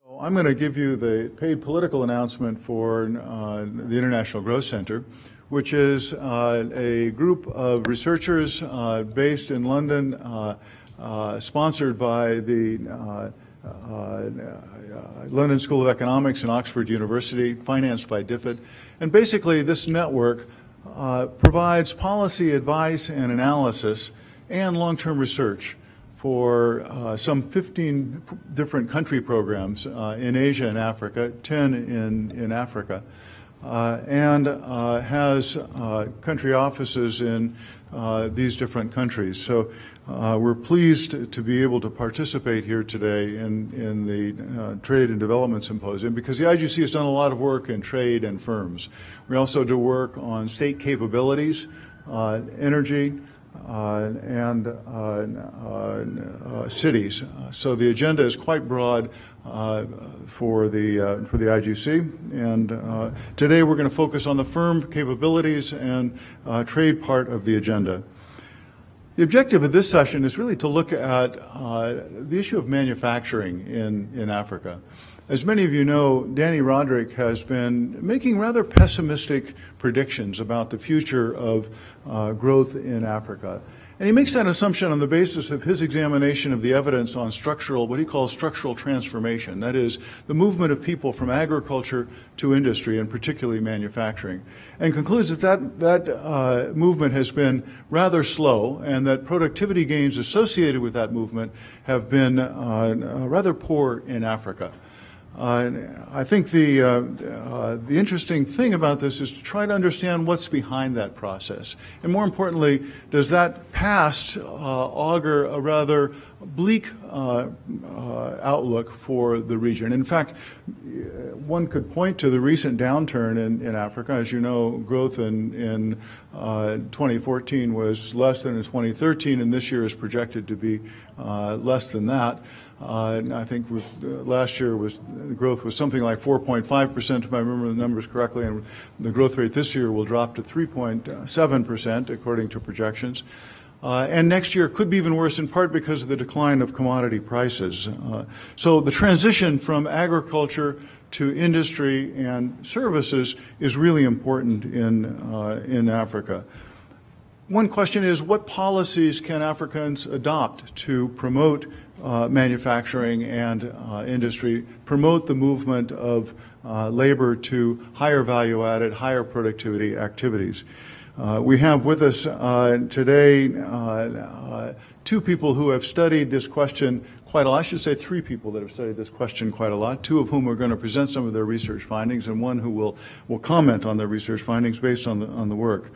I'm going to give you the paid political announcement for the International Growth Center, which is a group of researchers based in London, sponsored by the London School of Economics and Oxford University, financed by DFID. And basically this network provides policy advice and analysis and long-term research for some 15 different country programs in Asia and Africa, 10 in Africa, and has country offices in these different countries. So we're pleased to be able to participate here today in the Trade and Development Symposium because the IGC has done a lot of work in trade and firms. We also do work on state capabilities, energy, and cities. So the agenda is quite broad for the IGC, and today we're going to focus on the firm capabilities and trade part of the agenda. The objective of this session is really to look at the issue of manufacturing in Africa. As many of you know, Danny Roderick has been making rather pessimistic predictions about the future of growth in Africa. And he makes that assumption on the basis of his examination of the evidence on what he calls structural transformation. That is, the movement of people from agriculture to industry, and particularly manufacturing. And concludes that movement has been rather slow, and that productivity gains associated with that movement have been rather poor in Africa. I think the interesting thing about this is to try to understand what's behind that process. And more importantly, does that past augur a rather bleak outlook for the region? In fact, one could point to the recent downturn in Africa. As you know, growth in 2014 was less than in 2013, and this year is projected to be less than that. I think last year the growth was something like 4.5%, if I remember the numbers correctly, and the growth rate this year will drop to 3.7%, according to projections. And next year could be even worse, in part because of the decline of commodity prices. So the transition from agriculture to industry and services is really important in Africa. One question is, what policies can Africans adopt to promote manufacturing and industry, promote the movement of labor to higher value-added, higher productivity activities? We have with us today two people who have studied this question quite a lot. I should say three people that have studied this question quite a lot, two of whom are going to present some of their research findings, and one who will comment on their research findings based on the work.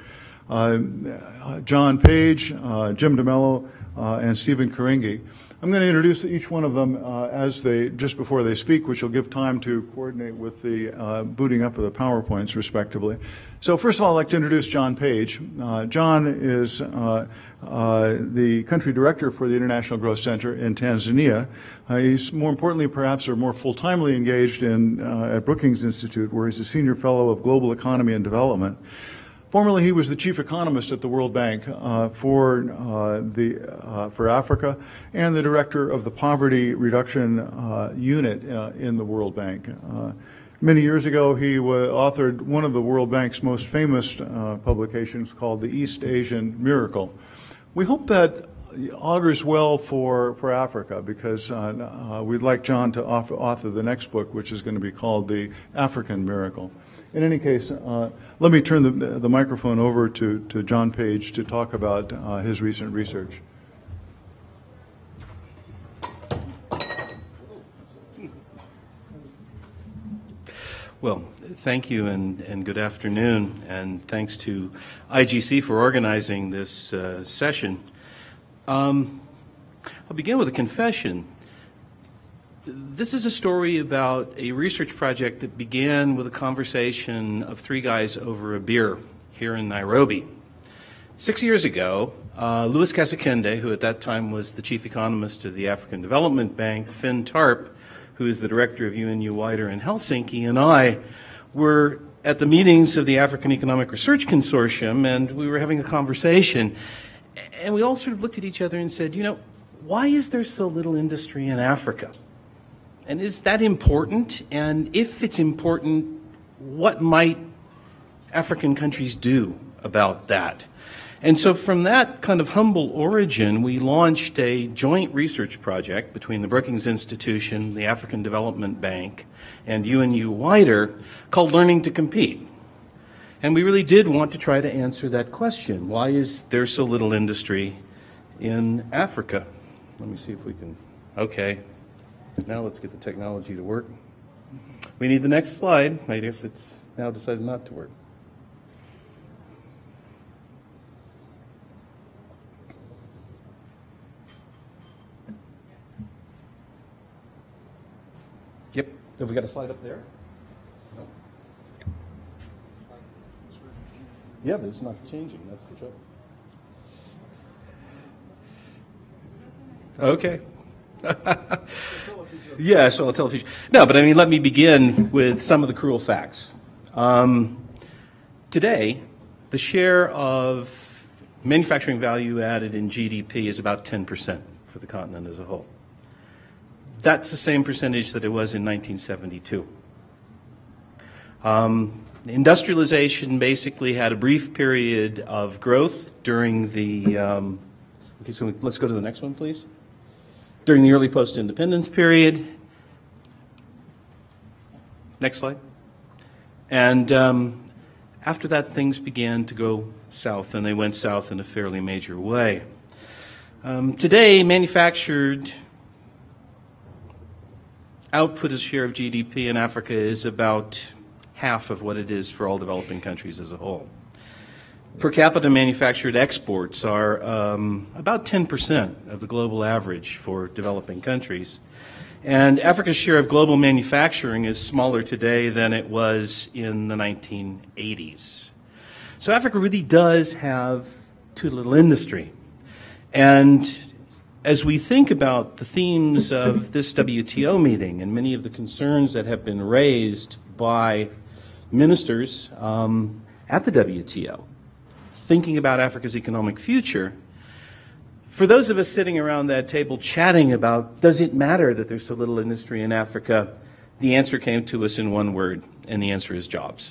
John Page, Jim DeMello, and Stephen Karingi. I'm going to introduce each one of them just before they speak, which will give time to coordinate with the booting up of the PowerPoints, respectively. So first of all, I'd like to introduce John Page. John is the country director for the International Growth Center in Tanzania. He's more importantly, perhaps, or more full-timely engaged at Brookings Institute, where he's a senior fellow of global economy and development. Formerly, he was the chief economist at the World Bank for Africa, and the director of the poverty reduction unit in the World Bank. Many years ago, he authored one of the World Bank's most famous publications called The East Asian Miracle. We hope that augurs well for Africa, because we'd like John to author the next book, which is going to be called The African Miracle. In any case, let me turn the microphone over to John Page to talk about his recent research. Well, thank you and good afternoon, and thanks to IGC for organizing this session. I'll begin with a confession. This is a story about a research project that began with a conversation of three guys over a beer here in Nairobi. 6 years ago, Louis Kasekende, who at that time was the chief economist of the African Development Bank, Finn Tarp, who is the director of UNU Wider in Helsinki, and I were at the meetings of the African Economic Research Consortium, and we were having a conversation, and we all sort of looked at each other and said, you know, why is there so little industry in Africa? And is that important? And if it's important, what might African countries do about that? And so from that kind of humble origin, we launched a joint research project between the Brookings Institution, the African Development Bank, and UNU wider called Learning to Compete. And we really did want to try to answer that question. Why is there so little industry in Africa? Let me see if we can, okay. Now let's get the technology to work. We need the next slide. I guess it's now decided not to work. Yep. Have we got a slide up there? No. Yeah, but it's not changing. That's the trouble. Okay. Yeah, so I'll tell the future. No, but I mean, let me begin with some of the cruel facts. Today, the share of manufacturing value added in GDP is about 10% for the continent as a whole. That's the same percentage that it was in 1972. Industrialization basically had a brief period of growth during the, okay, so let's go to the next one, please. During the early post-independence period. Next slide. And after that, things began to go south, and they went south in a fairly major way. Today, manufactured output as a share of GDP in Africa is about half of what it is for all developing countries as a whole. Per capita manufactured exports are about 10% of the global average for developing countries. And Africa's share of global manufacturing is smaller today than it was in the 1980s. So Africa really does have too little industry. And as we think about the themes of this WTO meeting and many of the concerns that have been raised by ministers at the WTO, thinking about Africa's economic future, for those of us sitting around that table chatting about, does it matter that there's so little industry in Africa, the answer came to us in one word, and the answer is jobs.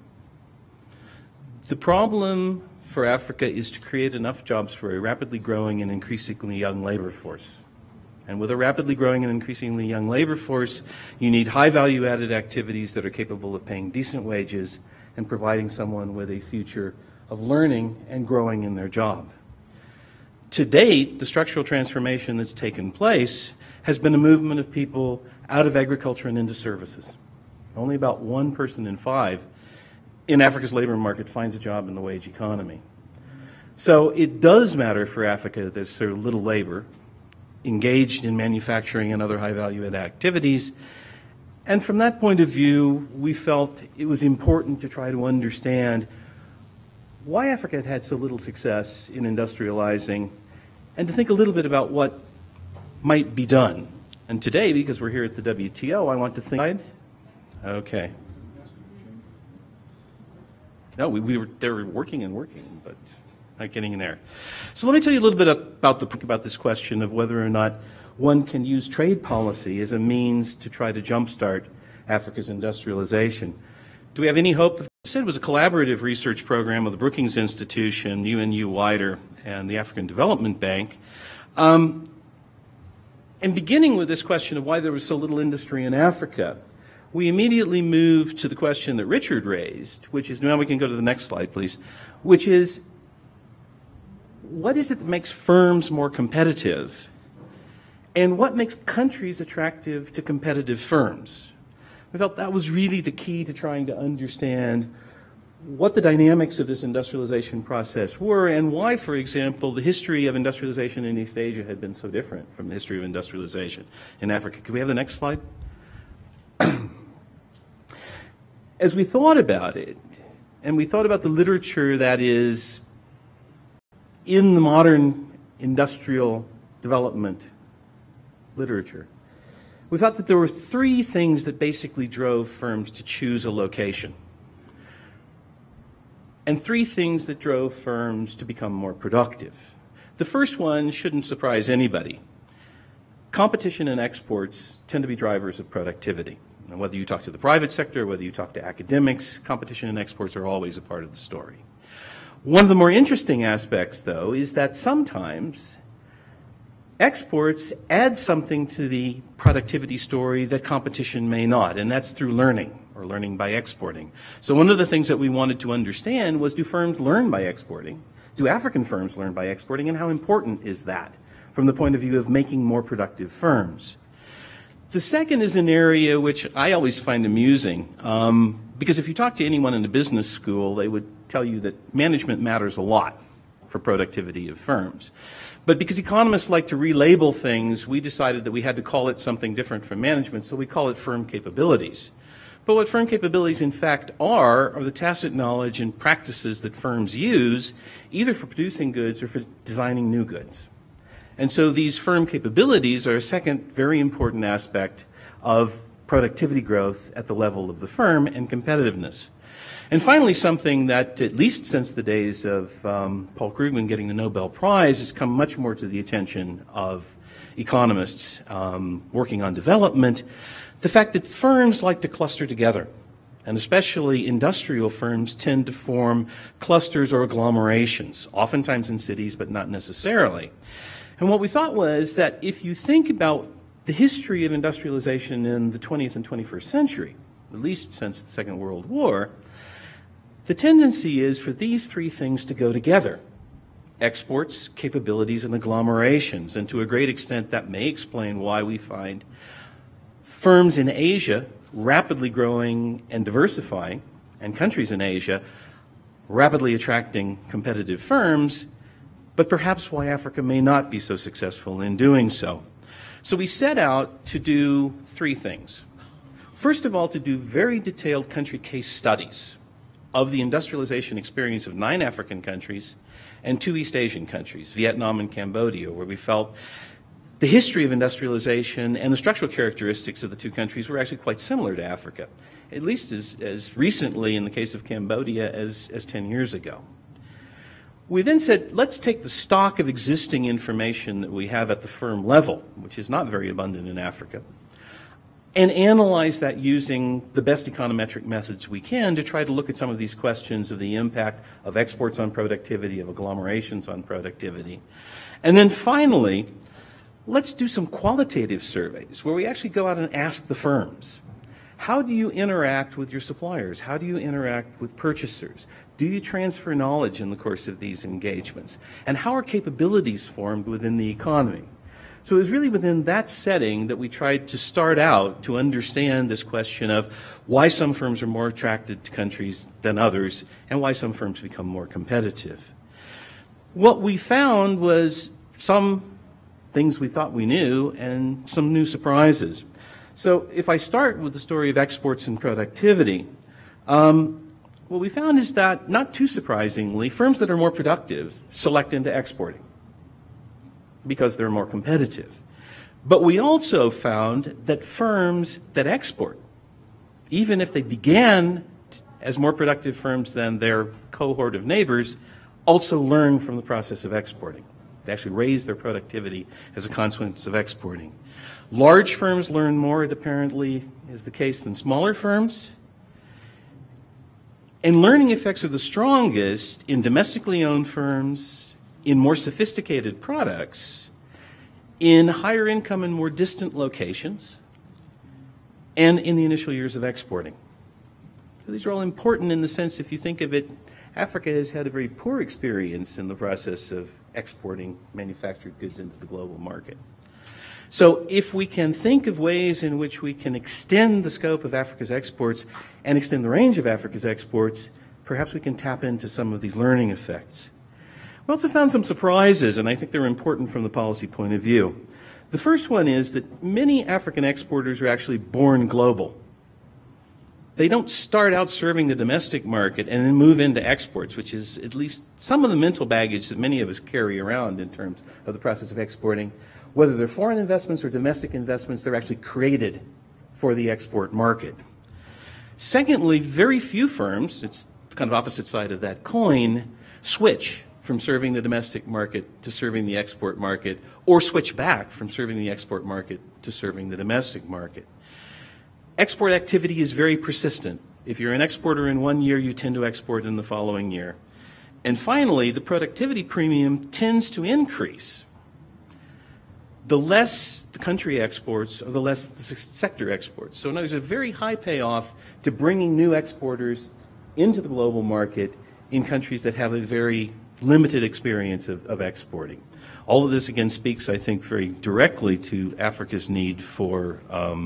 The problem for Africa is to create enough jobs for a rapidly growing and increasingly young labor force. And with a rapidly growing and increasingly young labor force, you need high value added activities that are capable of paying decent wages and providing someone with a future of learning and growing in their job. To date, the structural transformation that's taken place has been a movement of people out of agriculture and into services. Only about 1 person in 5 in Africa's labor market finds a job in the wage economy. So it does matter for Africa that there's so little labor engaged in manufacturing and other high-value-added activities. And from that point of view, we felt it was important to try to understand why Africa had had so little success in industrializing and to think a little bit about what might be done. And today, because we're here at the WTO, I want to think. Okay. No, they were working and working, but not getting in there. So let me tell you a little bit about this question of whether or not one can use trade policy as a means to try to jumpstart Africa's industrialization. Do we have any hope? I said it was a collaborative research program of the Brookings Institution, UNU wider, and the African Development Bank. And beginning with this question of why there was so little industry in Africa, we immediately moved to the question that Richard raised, which is, now we can go to the next slide, please, which is, what is it that makes firms more competitive? And what makes countries attractive to competitive firms? We felt that was really the key to trying to understand what the dynamics of this industrialization process were and why, for example, the history of industrialization in East Asia had been so different from the history of industrialization in Africa. Could we have the next slide? As we thought about it, and we thought about the literature that is in the modern industrial development literature, we thought that there were 3 things that basically drove firms to choose a location, and 3 things that drove firms to become more productive. The first one shouldn't surprise anybody. competition and exports tend to be drivers of productivity. And whether you talk to the private sector, whether you talk to academics, competition and exports are always a part of the story. One of the more interesting aspects, though, is that sometimes exports add something to the productivity story that competition may not, and that's through learning, or learning by exporting. So one of the things that we wanted to understand was, do firms learn by exporting? Do African firms learn by exporting, and how important is that from the point of view of making more productive firms? The second is an area which I always find amusing, because if you talk to anyone in a business school, they would tell you that management matters a lot for productivity of firms. But because economists like to relabel things, we decided that we had to call it something different from management, so we call it firm capabilities. But what firm capabilities in fact are the tacit knowledge and practices that firms use either for producing goods or for designing new goods. And so these firm capabilities are a second very important aspect of productivity growth at the level of the firm and competitiveness. And finally, something that, at least since the days of Paul Krugman getting the Nobel Prize, has come much more to the attention of economists working on development, the fact that firms like to cluster together, and especially industrial firms tend to form clusters or agglomerations, oftentimes in cities, but not necessarily. And what we thought was that if you think about the history of industrialization in the 20th and 21st century, at least since the Second World War, the tendency is for these three things to go together: exports, capabilities, and agglomerations. And to a great extent, that may explain why we find firms in Asia rapidly growing and diversifying, and countries in Asia rapidly attracting competitive firms, but perhaps why Africa may not be so successful in doing so. So we set out to do three things. First of all, to do very detailed country case studies of the industrialization experience of 9 African countries and 2 East Asian countries, Vietnam and Cambodia, where we felt the history of industrialization and the structural characteristics of the 2 countries were actually quite similar to Africa, at least as recently in the case of Cambodia as 10 years ago. We then said, let's take the stock of existing information that we have at the firm level, which is not very abundant in Africa, and analyze that using the best econometric methods we can to try to look at some of these questions of the impact of exports on productivity, of agglomerations on productivity. And then finally, let's do some qualitative surveys where we actually go out and ask the firms, how do you interact with your suppliers? How do you interact with purchasers? Do you transfer knowledge in the course of these engagements? And how are capabilities formed within the economy? So it was really within that setting that we tried to start out to understand this question of why some firms are more attracted to countries than others and why some firms become more competitive. What we found was some things we thought we knew and some new surprises. So if I start with the story of exports and productivity, what we found is that, not too surprisingly, firms that are more productive select into exporting because they're more competitive. But we also found that firms that export, even if they began as more productive firms than their cohort of neighbors, also learn from the process of exporting. They actually raise their productivity as a consequence of exporting. Large firms learn more, it apparently is the case, than smaller firms. And learning effects are the strongest in domestically owned firms, in more sophisticated products, in higher income and more distant locations, and in the initial years of exporting. So these are all important in the sense, if you think of it, Africa has had a very poor experience in the process of exporting manufactured goods into the global market. So if we can think of ways in which we can extend the scope of Africa's exports and extend the range of Africa's exports, perhaps we can tap into some of these learning effects. We also found some surprises, and I think they're important from the policy point of view. The first one is that many African exporters are actually born global. They don't start out serving the domestic market and then move into exports, which is at least some of the mental baggage that many of us carry around in terms of the process of exporting. Whether they're foreign investments or domestic investments, they're actually created for the export market. Secondly, very few firms, it's the kind of opposite side of that coin, switch from serving the domestic market to serving the export market, or switch back from serving the export market to serving the domestic market. Export activity is very persistent. If you're an exporter in one year, you tend to export in the following year. And finally, the productivity premium tends to increase. The less the country exports, or the less the sector exports. So there's a very high payoff to bringing new exporters into the global market in countries that have a very limited experience of exporting. All of this, again, speaks, I think, very directly to Africa's need for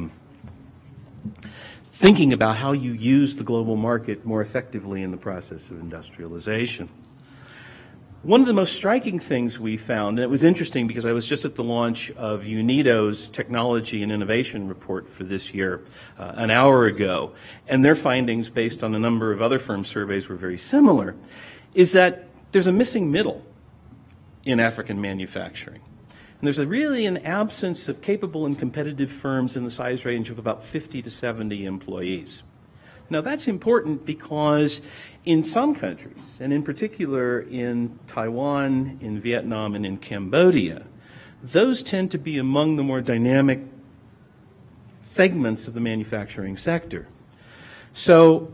thinking about how you use the global market more effectively in the process of industrialization. One of the most striking things we found, and it was interesting because I was just at the launch of UNIDO's Technology and Innovation Report for this year an hour ago, and their findings, based on a number of other firm surveys, were very similar, is that there's a missing middle in African manufacturing. And there's really an absence of capable and competitive firms in the size range of about 50 to 70 employees. Now, that's important because in some countries, and in particular in Taiwan, in Vietnam, and in Cambodia, those tend to be among the more dynamic segments of the manufacturing sector. So,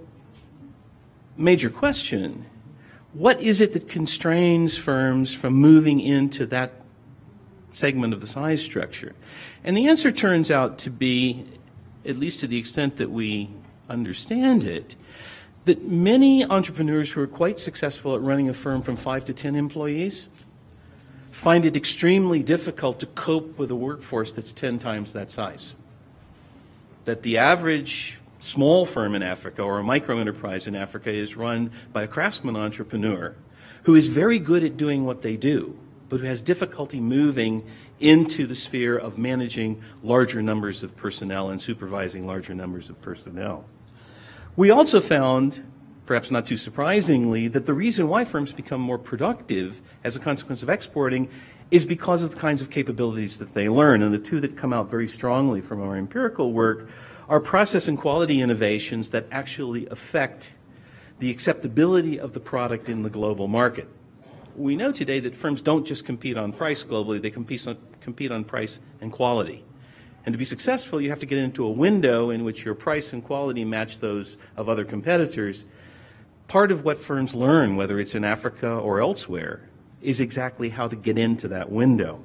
major question, what is it that constrains firms from moving into that segment of the size structure? And the answer turns out to be, at least to the extent that we understand it, that many entrepreneurs who are quite successful at running a firm from 5 to 10 employees find it extremely difficult to cope with a workforce that's 10 times that size. That the average small firm in Africa or a micro-enterprise in Africa is run by a craftsman entrepreneur who is very good at doing what they do, but who has difficulty moving into the sphere of managing larger numbers of personnel and supervising larger numbers of personnel. We also found, perhaps not too surprisingly, that the reason why firms become more productive as a consequence of exporting is because of the kinds of capabilities that they learn. And the two that come out very strongly from our empirical work are process and quality innovations that actually affect the acceptability of the product in the global market. We know today that firms don't just compete on price globally, they compete on price and quality. And to be successful, you have to get into a window in which your price and quality match those of other competitors. Part of what firms learn, whether it's in Africa or elsewhere, is exactly how to get into that window.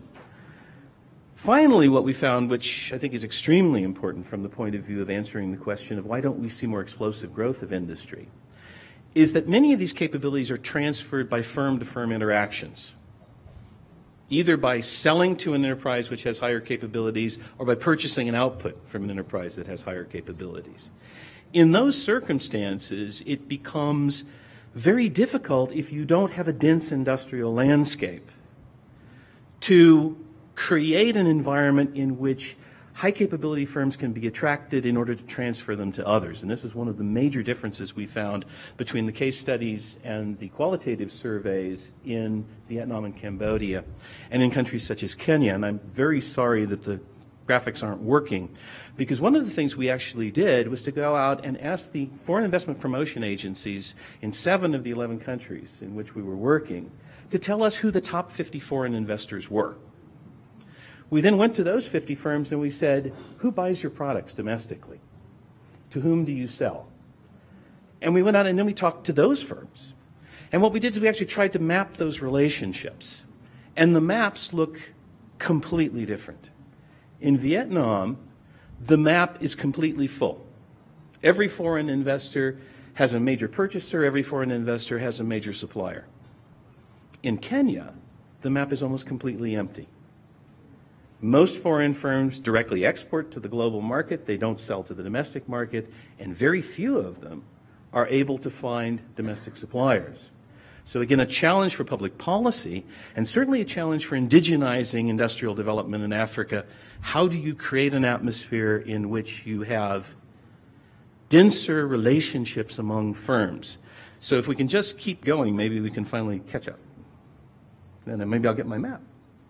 Finally, what we found, which I think is extremely important from the point of view of answering the question of why don't we see more explosive growth of industry, is that many of these capabilities are transferred by firm-to-firm interactions, either by selling to an enterprise which has higher capabilities or by purchasing an output from an enterprise that has higher capabilities. In those circumstances, it becomes very difficult, if you don't have a dense industrial landscape, to create an environment in which high-capability firms can be attracted in order to transfer them to others. And this is one of the major differences we found between the case studies and the qualitative surveys in Vietnam and Cambodia and in countries such as Kenya. And I'm very sorry that the graphics aren't working, because one of the things we actually did was to go out and ask the foreign investment promotion agencies in 7 of the 11 countries in which we were working to tell us who the top 50 foreign investors were. We then went to those 50 firms and we said, who buys your products domestically? To whom do you sell? And we went out and then we talked to those firms. And what we did is we actually tried to map those relationships. And the maps look completely different. In Vietnam, the map is completely full. Every foreign investor has a major purchaser, every foreign investor has a major supplier. In Kenya, the map is almost completely empty. Most foreign firms directly export to the global market. They don't sell to the domestic market, and very few of them are able to find domestic suppliers. So again, a challenge for public policy, and certainly a challenge for indigenizing industrial development in Africa. How do you create an atmosphere in which you have denser relationships among firms? So if we can just keep going, maybe we can finally catch up. And then maybe I'll get my map.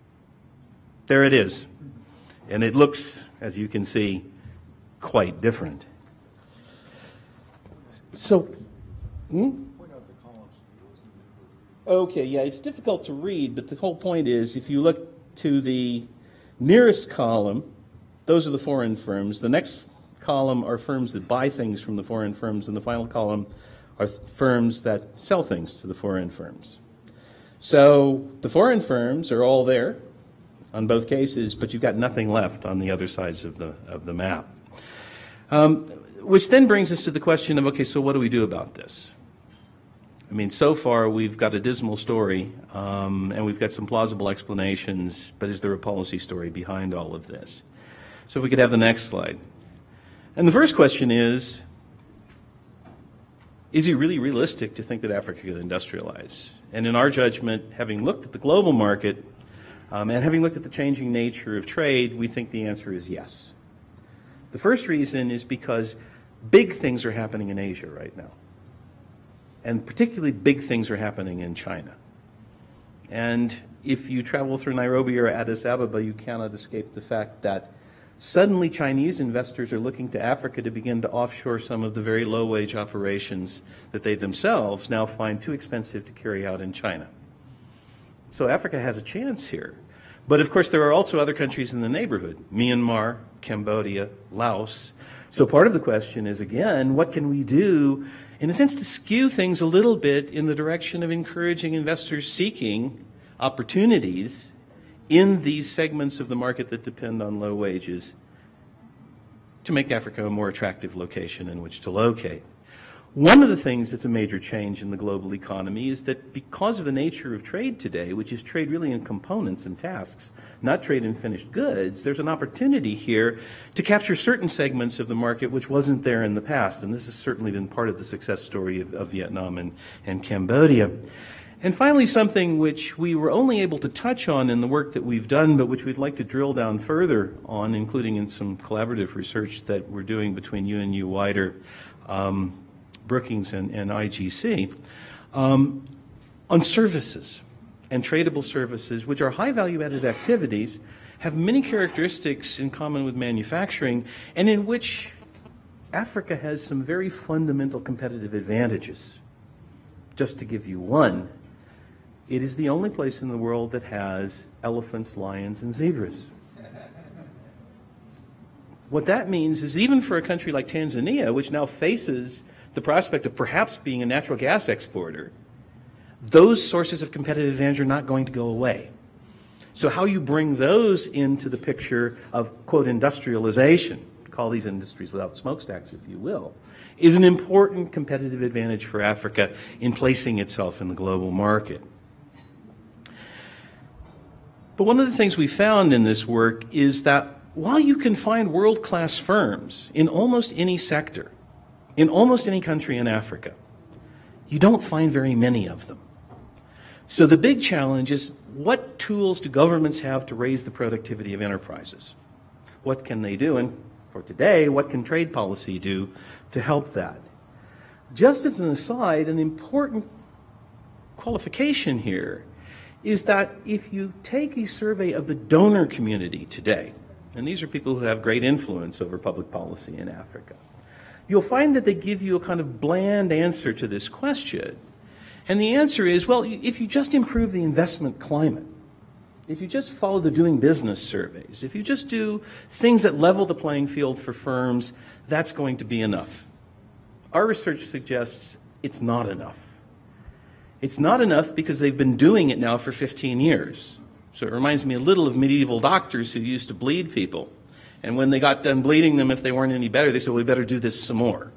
There it is. And it looks, as you can see, quite different. So, Okay, yeah, it's difficult to read, but the whole point is if you look to the nearest column, those are the foreign firms. The next column are firms that buy things from the foreign firms, and the final column are firms that sell things to the foreign firms. So the foreign firms are all there on both cases, but you've got nothing left on the other sides of the map. Which then brings us to the question of, okay, so what do we do about this? I mean, so far we've got a dismal story, and we've got some plausible explanations, but is there a policy story behind all of this? So if we could have the next slide. And the first question is it really realistic to think that Africa could industrialize? And in our judgment, having looked at the global market and having looked at the changing nature of trade, we think the answer is yes. The first reason is because big things are happening in Asia right now. And particularly big things are happening in China. And if you travel through Nairobi or Addis Ababa, you cannot escape the fact that suddenly Chinese investors are looking to Africa to begin to offshore some of the very low-wage operations that they themselves now find too expensive to carry out in China. So Africa has a chance here. But of course there are also other countries in the neighborhood, Myanmar, Cambodia, Laos. So part of the question is, again, what can we do, in a sense, to skew things a little bit in the direction of encouraging investors seeking opportunities in these segments of the market that depend on low wages to make Africa a more attractive location in which to locate. One of the things that's a major change in the global economy is that because of the nature of trade today, which is trade really in components and tasks, not trade in finished goods, there's an opportunity here to capture certain segments of the market which wasn't there in the past. And this has certainly been part of the success story of Vietnam and Cambodia. And finally, something which we were only able to touch on in the work that we've done, but which we'd like to drill down further on, including in some collaborative research that we're doing between UNU Wider, Brookings and IGC, on services and tradable services, which are high value-added activities, have many characteristics in common with manufacturing, and in which Africa has some very fundamental competitive advantages. Just to give you one, it is the only place in the world that has elephants, lions, and zebras. What that means is even for a country like Tanzania, which now faces the prospect of perhaps being a natural gas exporter, those sources of competitive advantage are not going to go away. So how you bring those into the picture of, quote, industrialization, call these industries without smokestacks, if you will, is an important competitive advantage for Africa in placing itself in the global market. But one of the things we found in this work is that while you can find world-class firms in almost any sector, in almost any country in Africa, you don't find very many of them. So the big challenge is, what tools do governments have to raise the productivity of enterprises? What can they do? And for today, what can trade policy do to help that? Just as an aside, an important qualification here is that if you take a survey of the donor community today, and these are people who have great influence over public policy in Africa, you'll find that they give you a kind of bland answer to this question. And the answer is, well, if you just improve the investment climate, if you just follow the doing business surveys, if you just do things that level the playing field for firms, that's going to be enough. Our research suggests it's not enough. It's not enough because they've been doing it now for 15 years. So it reminds me a little of medieval doctors who used to bleed people. And when they got done bleeding them, if they weren't any better, they said, well, we better do this some more.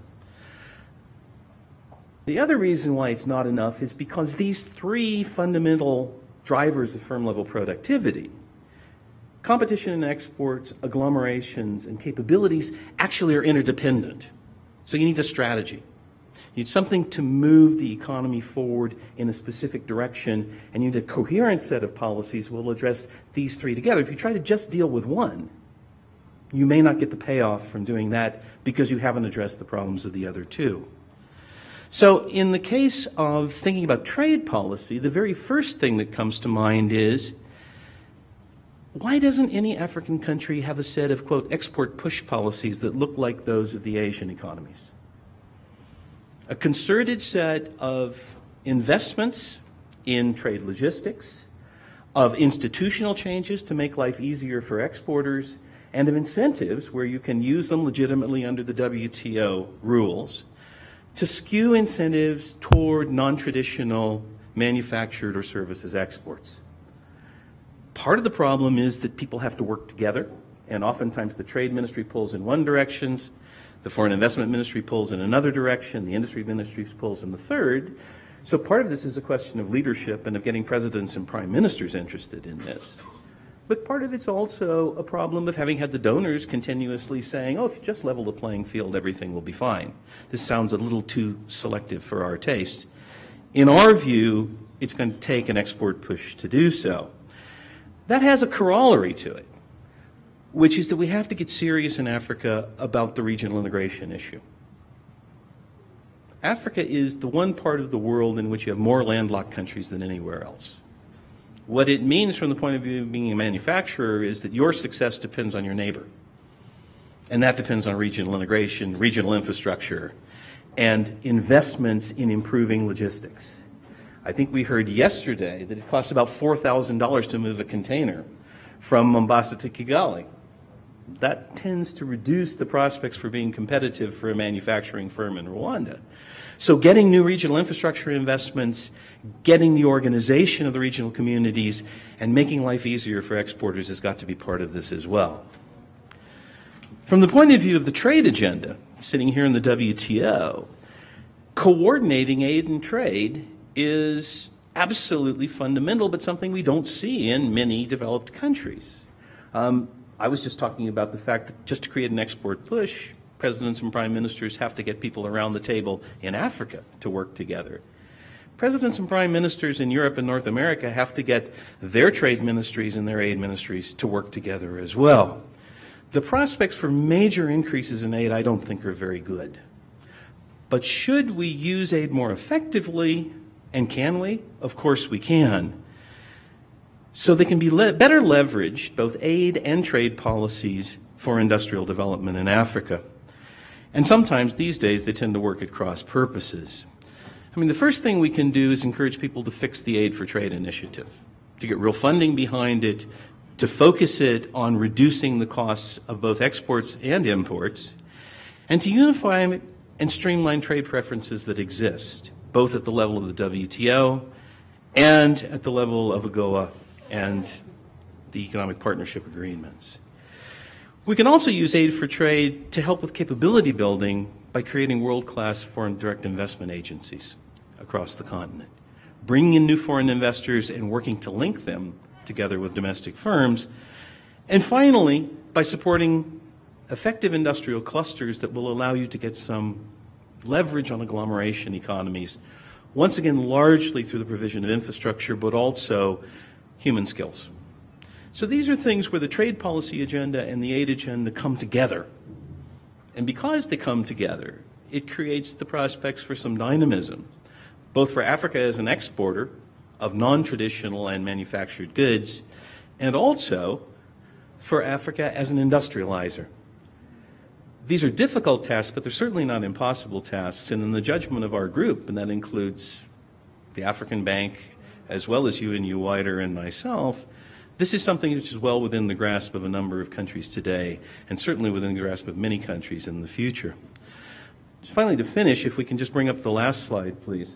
The other reason why it's not enough is because these three fundamental drivers of firm-level productivity, competition and exports, agglomerations, and capabilities, actually are interdependent. So you need a strategy. You need something to move the economy forward in a specific direction, and you need a coherent set of policies that will address these three together. If you try to just deal with one, you may not get the payoff from doing that because you haven't addressed the problems of the other two. So in the case of thinking about trade policy, the very first thing that comes to mind is, why doesn't any African country have a set of, quote, export push policies that look like those of the Asian economies? A concerted set of investments in trade logistics, of institutional changes to make life easier for exporters, and of incentives where you can use them legitimately under the WTO rules to skew incentives toward non-traditional manufactured or services exports. Part of the problem is that people have to work together, and oftentimes the trade ministry pulls in one direction, the foreign investment ministry pulls in another direction, the industry ministry pulls in the third. So part of this is a question of leadership and of getting presidents and prime ministers interested in this. But part of it's also a problem of having had the donors continuously saying, oh, if you just level the playing field, everything will be fine. This sounds a little too selective for our taste. In our view, it's going to take an export push to do so. That has a corollary to it, which is that we have to get serious in Africa about the regional integration issue. Africa is the one part of the world in which you have more landlocked countries than anywhere else. What it means from the point of view of being a manufacturer is that your success depends on your neighbor. And that depends on regional integration, regional infrastructure, and investments in improving logistics. I think we heard yesterday that it costs about $4,000 to move a container from Mombasa to Kigali. That tends to reduce the prospects for being competitive for a manufacturing firm in Rwanda. So getting new regional infrastructure investments, getting the organization of the regional communities, and making life easier for exporters has got to be part of this as well. From the point of view of the trade agenda, sitting here in the WTO, coordinating aid and trade is absolutely fundamental, but something we don't see in many developed countries. I was just talking about the fact that just to create an export push, presidents and prime ministers have to get people around the table in Africa to work together. Presidents and prime ministers in Europe and North America have to get their trade ministries and their aid ministries to work together as well. The prospects for major increases in aid I don't think are very good. But should we use aid more effectively, and can we? Of course we can. So they can be better leveraged, both aid and trade policies, for industrial development in Africa. And sometimes these days they tend to work at cross purposes. I mean, the first thing we can do is encourage people to fix the Aid for Trade initiative, to get real funding behind it, to focus it on reducing the costs of both exports and imports, and to unify and streamline trade preferences that exist, both at the level of the WTO and at the level of AGOA and the economic partnership agreements. We can also use aid for trade to help with capability building by creating world-class foreign direct investment agencies across the continent, bringing in new foreign investors and working to link them together with domestic firms, and finally, by supporting effective industrial clusters that will allow you to get some leverage on agglomeration economies, once again largely through the provision of infrastructure, but also human skills. So these are things where the trade policy agenda and the aid agenda come together. And because they come together, it creates the prospects for some dynamism, both for Africa as an exporter of non-traditional and manufactured goods, and also for Africa as an industrializer. These are difficult tasks, but they're certainly not impossible tasks. And in the judgment of our group, and that includes the African Bank, as well as UNU Wider and myself, this is something which is well within the grasp of a number of countries today, and certainly within the grasp of many countries in the future. Finally, to finish, if we can just bring up the last slide, please.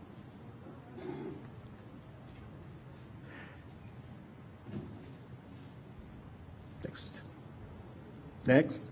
Next.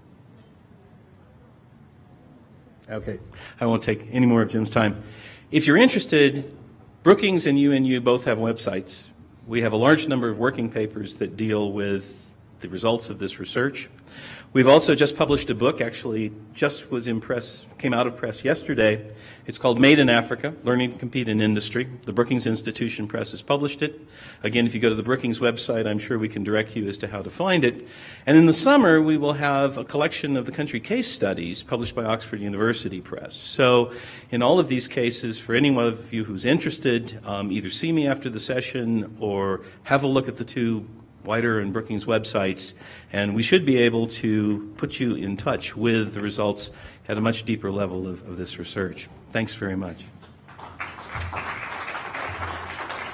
Okay, I won't take any more of Jim's time. If you're interested, Brookings and UNU both have websites. We have a large number of working papers that deal with the results of this research. We've also just published a book, actually just was in press, came out of press yesterday. It's called Made in Africa, Learning to Compete in Industry. The Brookings Institution Press has published it. Again, if you go to the Brookings website, I'm sure we can direct you as to how to find it. And in the summer, we will have a collection of the country case studies published by Oxford University Press. So in all of these cases, for anyone of you who's interested, either see me after the session or have a look at the two Wider and Brookings websites, and we should be able to put you in touch with the results at a much deeper level of this research. Thanks very much.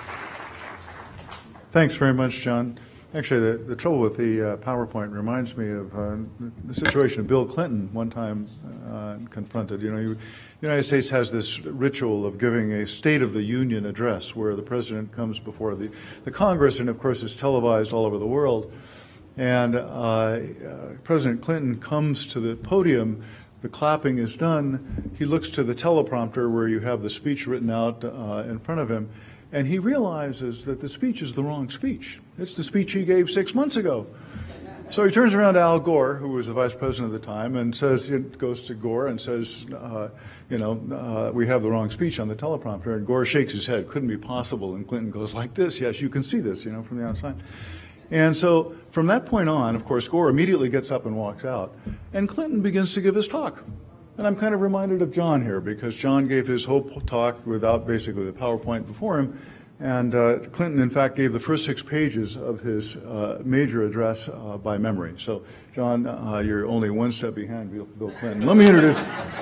Thanks very much, John. Actually, the trouble with the PowerPoint reminds me of the situation Bill Clinton one time confronted. You know, the United States has this ritual of giving a State of the Union address where the president comes before the Congress, and of course it's televised all over the world. And President Clinton comes to the podium, the clapping is done, he looks to the teleprompter where you have the speech written out in front of him, and he realizes that the speech is the wrong speech. It's the speech he gave 6 months ago. So he turns around to Al Gore, who was the vice president at the time, and goes to Gore and says, we have the wrong speech on the teleprompter. And Gore shakes his head, couldn't be possible. And Clinton goes like this, yes, you can see this, from the outside. And so from that point on, of course, Gore immediately gets up and walks out. And Clinton begins to give his talk. And I'm kind of reminded of John here, because John gave his whole talk without basically the PowerPoint before him. And Clinton, in fact, gave the first 6 pages of his major address by memory. So, John, you're only one step behind Bill Clinton. Let me introduce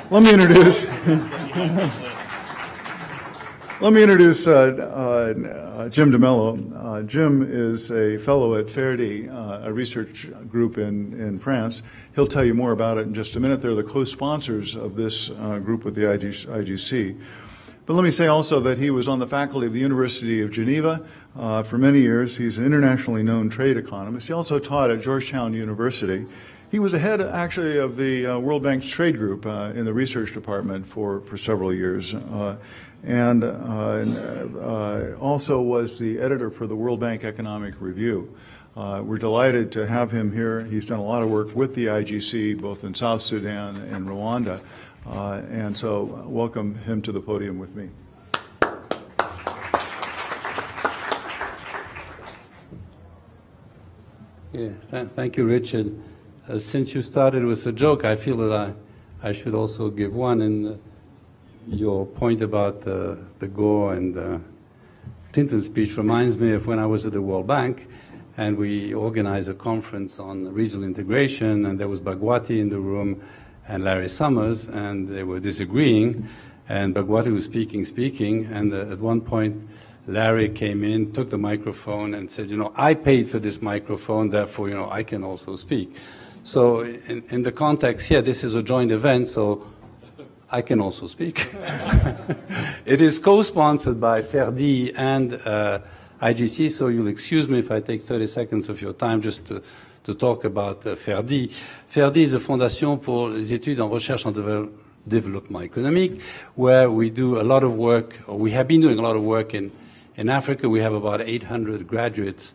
Jim DeMello. Jim is a fellow at Ferdi, a research group in France. He'll tell you more about it in just a minute. They're the co-sponsors of this group with the IGC. But let me say also that he was on the faculty of the University of Geneva for many years. He's an internationally known trade economist. He also taught at Georgetown University. He was the head, actually, of the World Bank's trade group in the research department for several years. And also was the editor for the World Bank Economic Review. We're delighted to have him here. He's done a lot of work with the IGC, both in South Sudan and Rwanda. And so welcome him to the podium with me. Yeah, thank you, Richard. Since you started with a joke, I feel that I should also give one. And your point about the Gore and Clinton speech reminds me of when I was at the World Bank, and we organized a conference on regional integration, and there was Bagwati in the room and Larry Summers, and they were disagreeing, and Bagwati was speaking, and at one point Larry came in, took the microphone, and said, I paid for this microphone, therefore, I can also speak. So in the context here, this is a joint event, so I can also speak. It is co-sponsored by Ferdi and IGC, so you'll excuse me if I take 30 seconds of your time just to talk about Ferdi. Ferdi is a fondation pour les études en recherche en développement économique, where we do a lot of work, or we have been doing a lot of work in Africa. We have about 800 graduates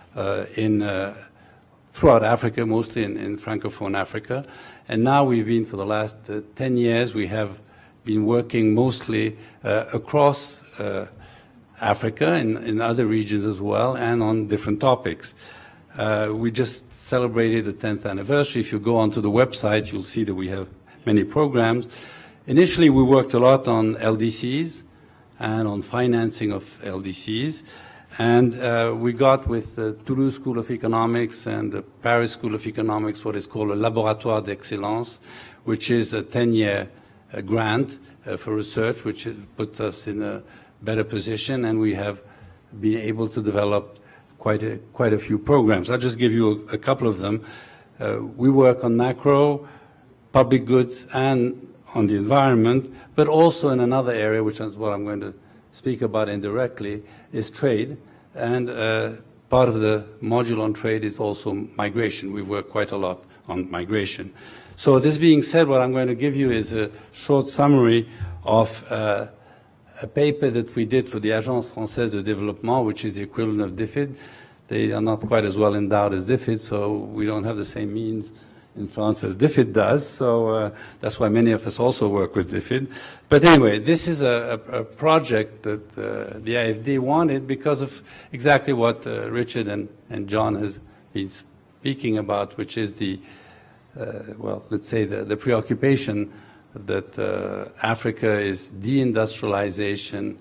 throughout Africa, mostly in Francophone Africa. And now we've been, for the last 10 years, we have been working mostly across Africa and in other regions as well, and on different topics. We just celebrated the 10th anniversary. If you go onto the website, you'll see that we have many programs. Initially, we worked a lot on LDCs and on financing of LDCs. And we got with the Toulouse School of Economics and the Paris School of Economics what is called a Laboratoire d'Excellence, which is a 10-year grant for research, which puts us in a better position, and we have been able to develop quite a few programs. I'll just give you a couple of them. We work on macro, public goods, and on the environment, but also in another area, which is what I'm going to speak about indirectly, is trade. And part of the module on trade is also migration. We work quite a lot on migration. So this being said, what I'm going to give you is a short summary of a paper that we did for the Agence Française de Développement, which is the equivalent of DFID. They are not quite as well endowed as DFID, so we don't have the same means in France as DFID does. So that's why many of us also work with DFID. But anyway, this is a project that the AFD wanted because of exactly what Richard and John has been speaking about, which is the, well, let's say the preoccupation that Africa is deindustrializing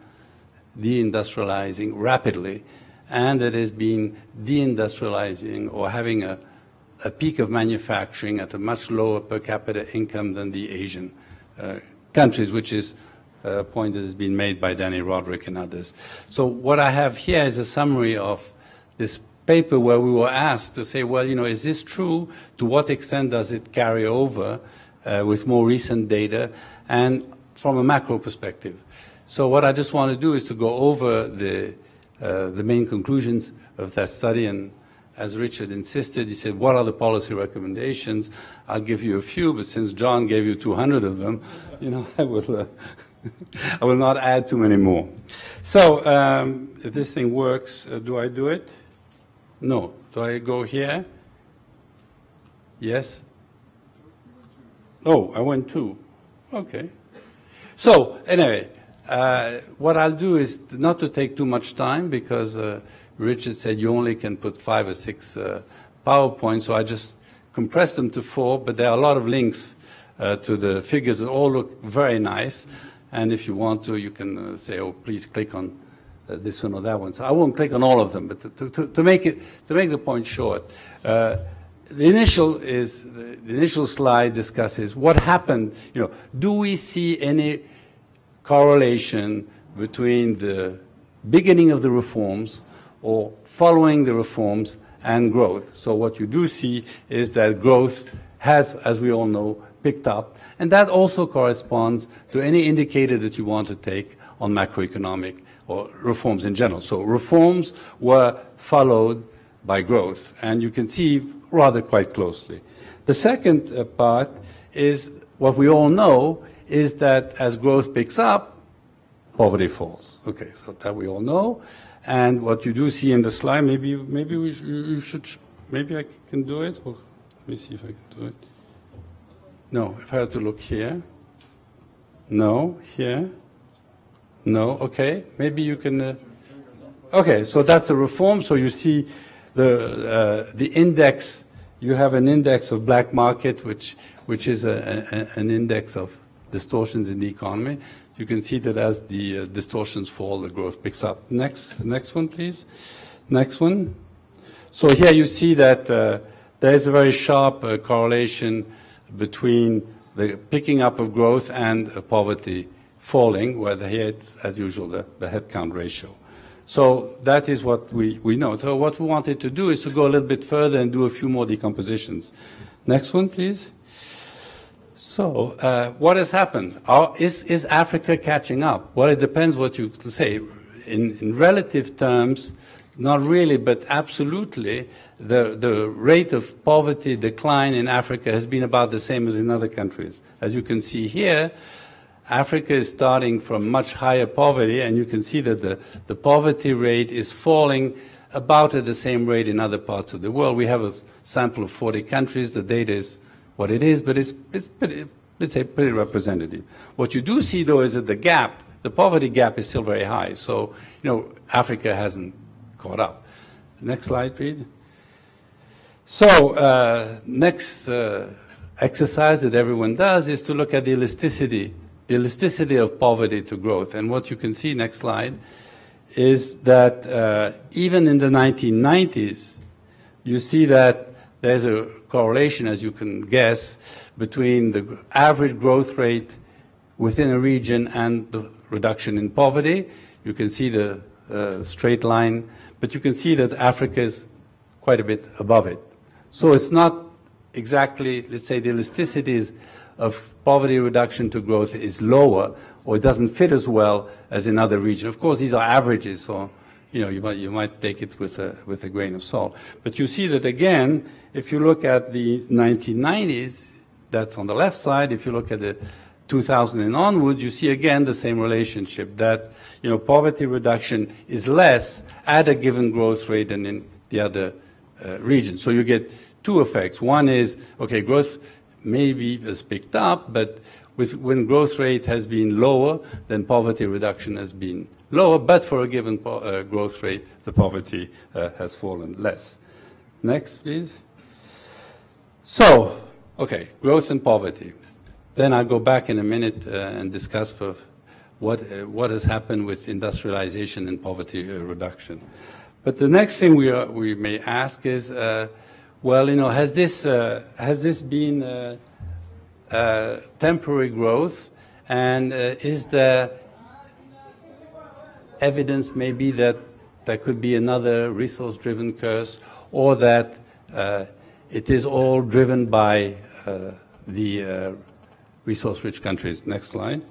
rapidly, and it has been deindustrializing or having a peak of manufacturing at a much lower per capita income than the Asian countries, which is a point that has been made by Danny Roderick and others. So what I have here is a summary of this paper where we were asked to say, well, is this true? To what extent does it carry over with more recent data and from a macro perspective? So what I just want to do is to go over the main conclusions of that study. And as Richard insisted, he said, what are the policy recommendations? I'll give you a few, but since John gave you 200 of them, I will I will not add too many more. So if this thing works, do I do it? No. Do I go here? Yes? Oh, I went 2. Okay. So anyway, what I'll do is not to take too much time, because Richard said you only can put 5 or 6 PowerPoints, so I just compressed them to 4, but there are a lot of links to the figures that all look very nice. And if you want to, you can say, oh, please click on this one or that one. So I won't click on all of them, but to make the point short, the initial slide discusses what happened. Do we see any correlation between the beginning of the reforms or following the reforms and growth? So what you do see is that growth has, as we all know, picked up, and that also corresponds to any indicator that you want to take on macroeconomic or reforms in general. So reforms were followed by growth, and you can see rather quite closely. The second part is what we all know, is that as growth picks up, poverty falls. Okay, so that we all know. And what you do see in the slide, maybe you should, maybe I can do it. Or let me see if I can do it. No, if I had to look here. No, here. No, okay. Maybe you can. Okay, so that's a reform. So you see the index. You have an index of black market, which is an index of distortions in the economy. You can see that as the distortions fall, the growth picks up. Next one, please. Next one. So here you see that there is a very sharp correlation between the picking up of growth and poverty falling, where here it's, as usual, the headcount ratio. So that is what we know. So what we wanted to do is to go a little bit further and do a few more decompositions. Next one, please. So what has happened? Is Africa catching up? Well, it depends what you say. In relative terms, not really, but absolutely, the rate of poverty decline in Africa has been about the same as in other countries. As you can see here, Africa is starting from much higher poverty, and you can see that the poverty rate is falling about at the same rate in other parts of the world. We have a sample of 40 countries. The data is what it is, but it's pretty, let's say, pretty representative. What you do see, though, is that the poverty gap is still very high. So, Africa hasn't caught up. Next slide, please. So, next exercise that everyone does is to look at the elasticity of poverty to growth. And what you can see, next slide, is that even in the 1990s, you see that there's a correlation, as you can guess, between the average growth rate within a region and the reduction in poverty. You can see the straight line, but you can see that Africa is quite a bit above it. So it's not exactly, let's say, the elasticities of poverty reduction to growth is lower, or it doesn't fit as well as in other regions. Of course, these are averages, so you might take it with a grain of salt. But you see that again, if you look at the 1990s, that's on the left side. If you look at the 2000 and onwards, you see again the same relationship, that poverty reduction is less at a given growth rate than in the other regions. So you get two effects. One is, okay, growth maybe has picked up, but when growth rate has been lower, then poverty reduction has been lower, but for a given growth rate, the poverty has fallen less. Next, please. So, okay, growth and poverty. Then I'll go back in a minute and discuss what has happened with industrialization and poverty reduction. But the next thing we may ask is, well, has this been temporary growth, and is there evidence maybe that there could be another resource-driven curse, or that it is all driven by the resource-rich countries. Next slide.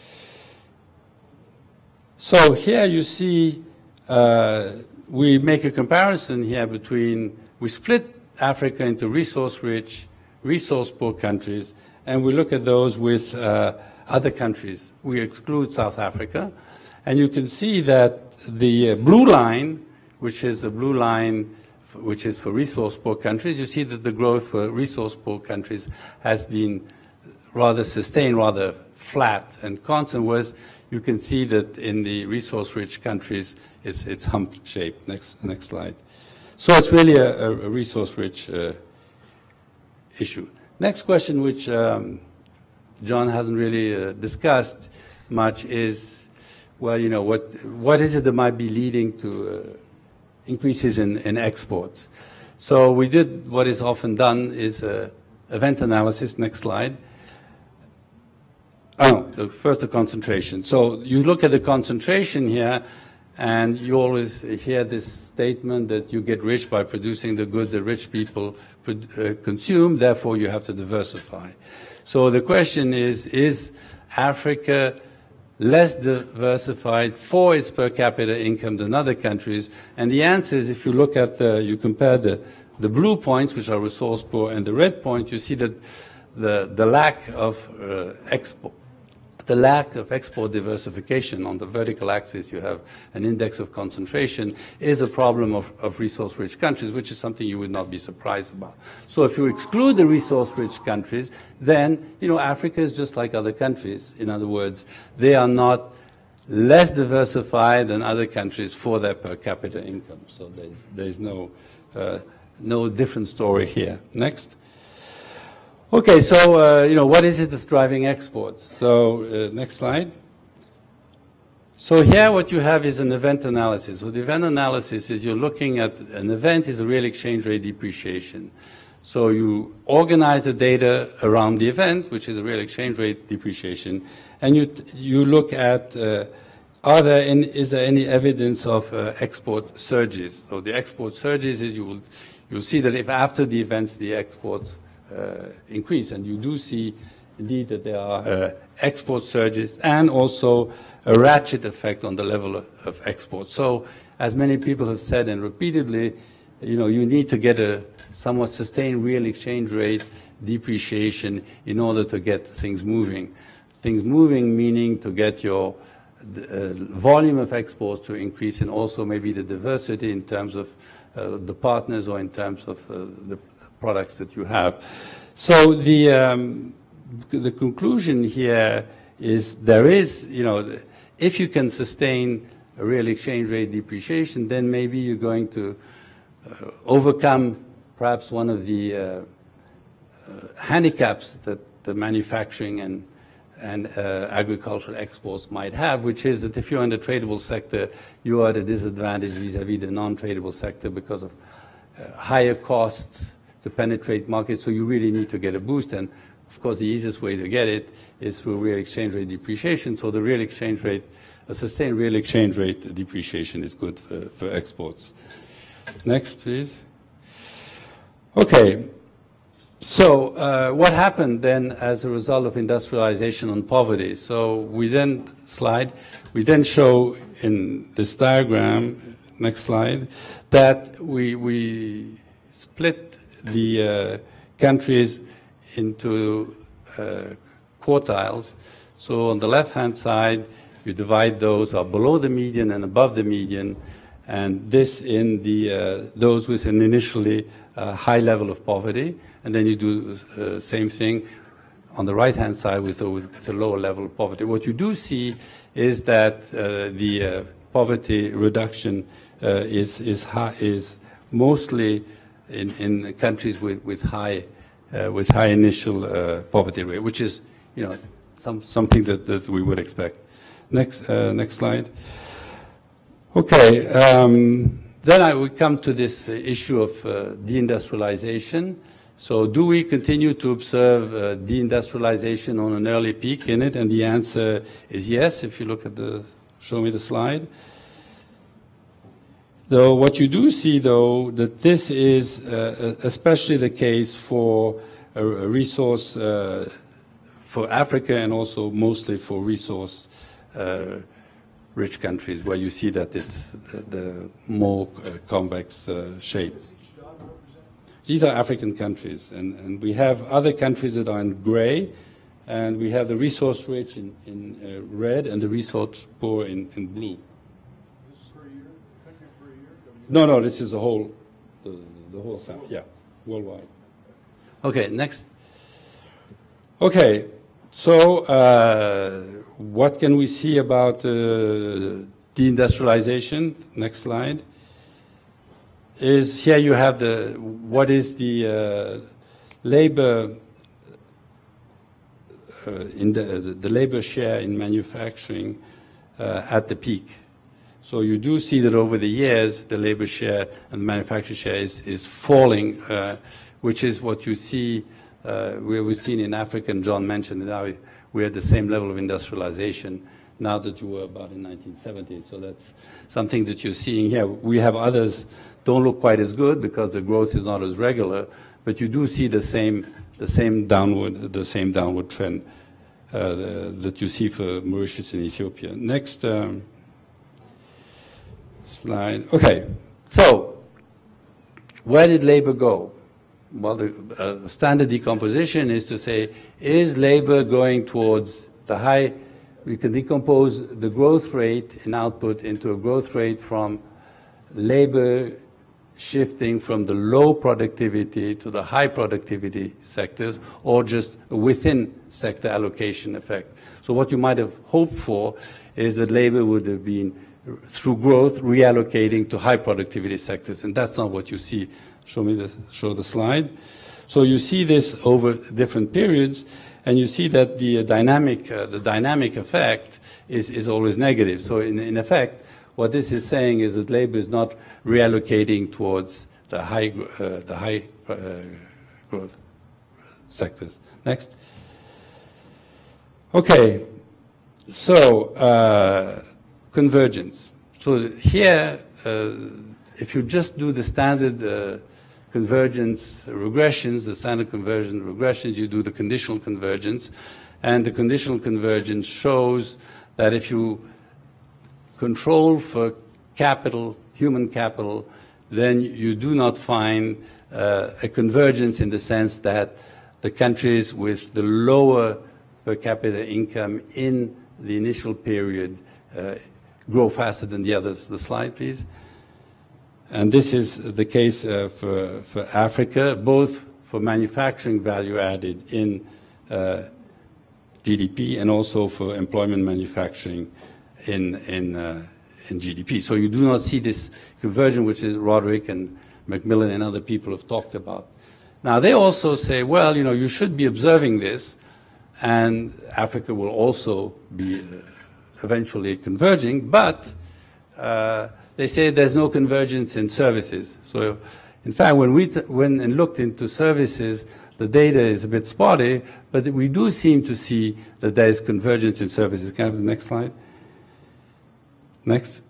So here you see we make a comparison here between, we split Africa into resource-rich, resource-poor countries, and we look at those with other countries. We exclude South Africa, and you can see that the blue line, which is the blue line which is for resource-poor countries, you see that the growth for resource-poor countries has been rather sustained, rather flat and constant, whereas you can see that in the resource-rich countries, it's hump-shaped. Next slide. So it's really a resource-rich issue. Next question, which John hasn't really discussed much, is, well, you know, what is it that might be leading to increases in exports? So we did what is often done is event analysis. Next slide. First the concentration. So you look at the concentration here, and you always hear this statement that you get rich by producing the goods that rich people consume, therefore you have to diversify. So the question is Africa less diversified for its per capita income than other countries? And the answer is, if you look at you compare the blue points, which are resource poor, and the red points, you see that the lack of export diversification. On the vertical axis, you have an index of concentration, is a problem of resource-rich countries, which is something you would not be surprised about. So if you exclude the resource-rich countries, then, you know, Africa is just like other countries. In other words, they are not less diversified than other countries for their per capita income. So there's no different story here. Next. Okay, so, you know, what is it that's driving exports? So, next slide. So here what you have is an event analysis. So the event analysis is you're looking at an event is a real exchange rate depreciation. So you organize the data around the event, which is a real exchange rate depreciation, and you look at is there any evidence of export surges? So the export surges is you'll see that if after the events the exports increase, and you do see indeed that there are export surges and also a ratchet effect on the level of exports. So as many people have said, and repeatedly, you know, you need to get a somewhat sustained real exchange rate depreciation in order to get things moving. Things moving meaning to get your volume of exports to increase, and also maybe the diversity in terms of the partners or in terms of the products that you have. So the conclusion here is there is, you know, if you can sustain a real exchange rate depreciation, then maybe you're going to overcome perhaps one of the handicaps that the manufacturing and agricultural exports might have, which is that if you're in the tradable sector, you are at a disadvantage vis-à-vis the non-tradable sector because of higher costs to penetrate markets, so you really need to get a boost. And of course, the easiest way to get it is through real exchange rate depreciation. So the real exchange rate, a sustained real exchange rate depreciation is good for exports. Next, please. Okay. So what happened then as a result of industrialization on poverty? So we then show in this diagram, next slide, that we split the countries into quartiles. So on the left-hand side, you divide those are below the median and above the median, and this in the those with an initially high level of poverty, and then you do the same thing on the right-hand side with the lower level of poverty. What you do see is that the poverty reduction is mostly in countries with high initial poverty rate, which is, you know, something that we would expect. Next slide. Okay, then we come to this issue of deindustrialization. So do we continue to observe deindustrialization on an early peak in it? And the answer is yes, if you look at show me the slide. Though what you do see, though, that this is especially the case for a resource for Africa and also mostly for resource rich countries, where you see that it's the more convex shape. These are African countries, and we have other countries that are in gray, and we have the resource rich in red and the resource poor in blue. This is per year, country per year? No, this is the whole sample, yeah, worldwide. Okay, next. Okay, so what can we see about deindustrialization? Next slide. Is here you have what is the labor in the labor share in manufacturing at the peak. So you do see that over the years the labor share and the manufacturing share is falling, which is what you see we've seen in Africa, and John mentioned that now we're at the same level of industrialization now that you were about in 1970. So that's something that you're seeing here. We have others don't look quite as good because the growth is not as regular, but you do see the same downward trend that you see for Mauritius and Ethiopia. Next slide. Okay, so where did labor go? Well, the standard decomposition is to say, is labor going towards the high? We can decompose the growth rate in output into a growth rate from labor shifting from the low productivity to the high productivity sectors, or just a within sector allocation effect. So what you might have hoped for is that labor would have been, through growth, reallocating to high productivity sectors, and that's not what you see. Show the slide. So you see this over different periods, and you see that the dynamic effect is always negative. So in effect, what this is saying is that labor is not reallocating towards the high growth sectors. Next. Okay. So convergence. So here, if you just do the standard convergence regressions, the standard convergence regressions, you do the conditional convergence, and the conditional convergence shows that if you control for capital, human capital, then you do not find a convergence in the sense that the countries with the lower per capita income in the initial period grow faster than the others. The slide, please. And this is the case for Africa, both for manufacturing value added in GDP and also for employment manufacturing in GDP. So you do not see this conversion, which is Roderick and Macmillan and other people have talked about. Now, they also say, well, you know, you should be observing this, and Africa will also be eventually converging, but they say there's no convergence in services. So, in fact, when we went and looked into services, the data is a bit spotty, but we do seem to see that there is convergence in services. Can I have the next slide? Next.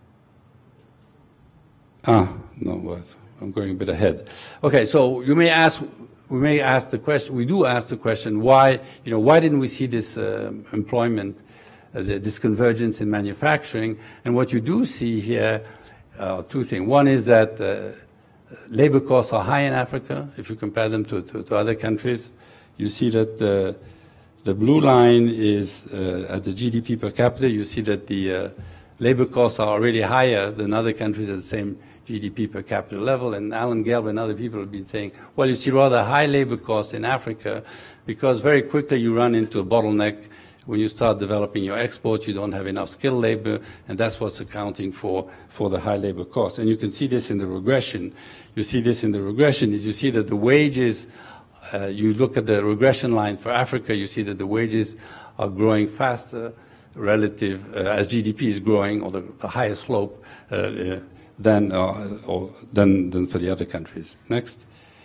No, I'm going a bit ahead. Okay, so we may ask the question, we do ask the question, why didn't we see this employment, this convergence in manufacturing? And what you do see here, two things. One is that labor costs are high in Africa. If you compare them to other countries, you see that the blue line is at the GDP per capita. You see that the labor costs are already higher than other countries at the same GDP per capita level. And Alan Gelb and other people have been saying, well, you see rather high labor costs in Africa because very quickly you run into a bottleneck. When you start developing your exports, you don't have enough skilled labor, and that's what's accounting for the high labor cost. And you can see this in the regression. You see this in the regression is you see that the wages, you look at the regression line for Africa, you see that the wages are growing faster relative as GDP is growing, or the higher slope than for the other countries. Next.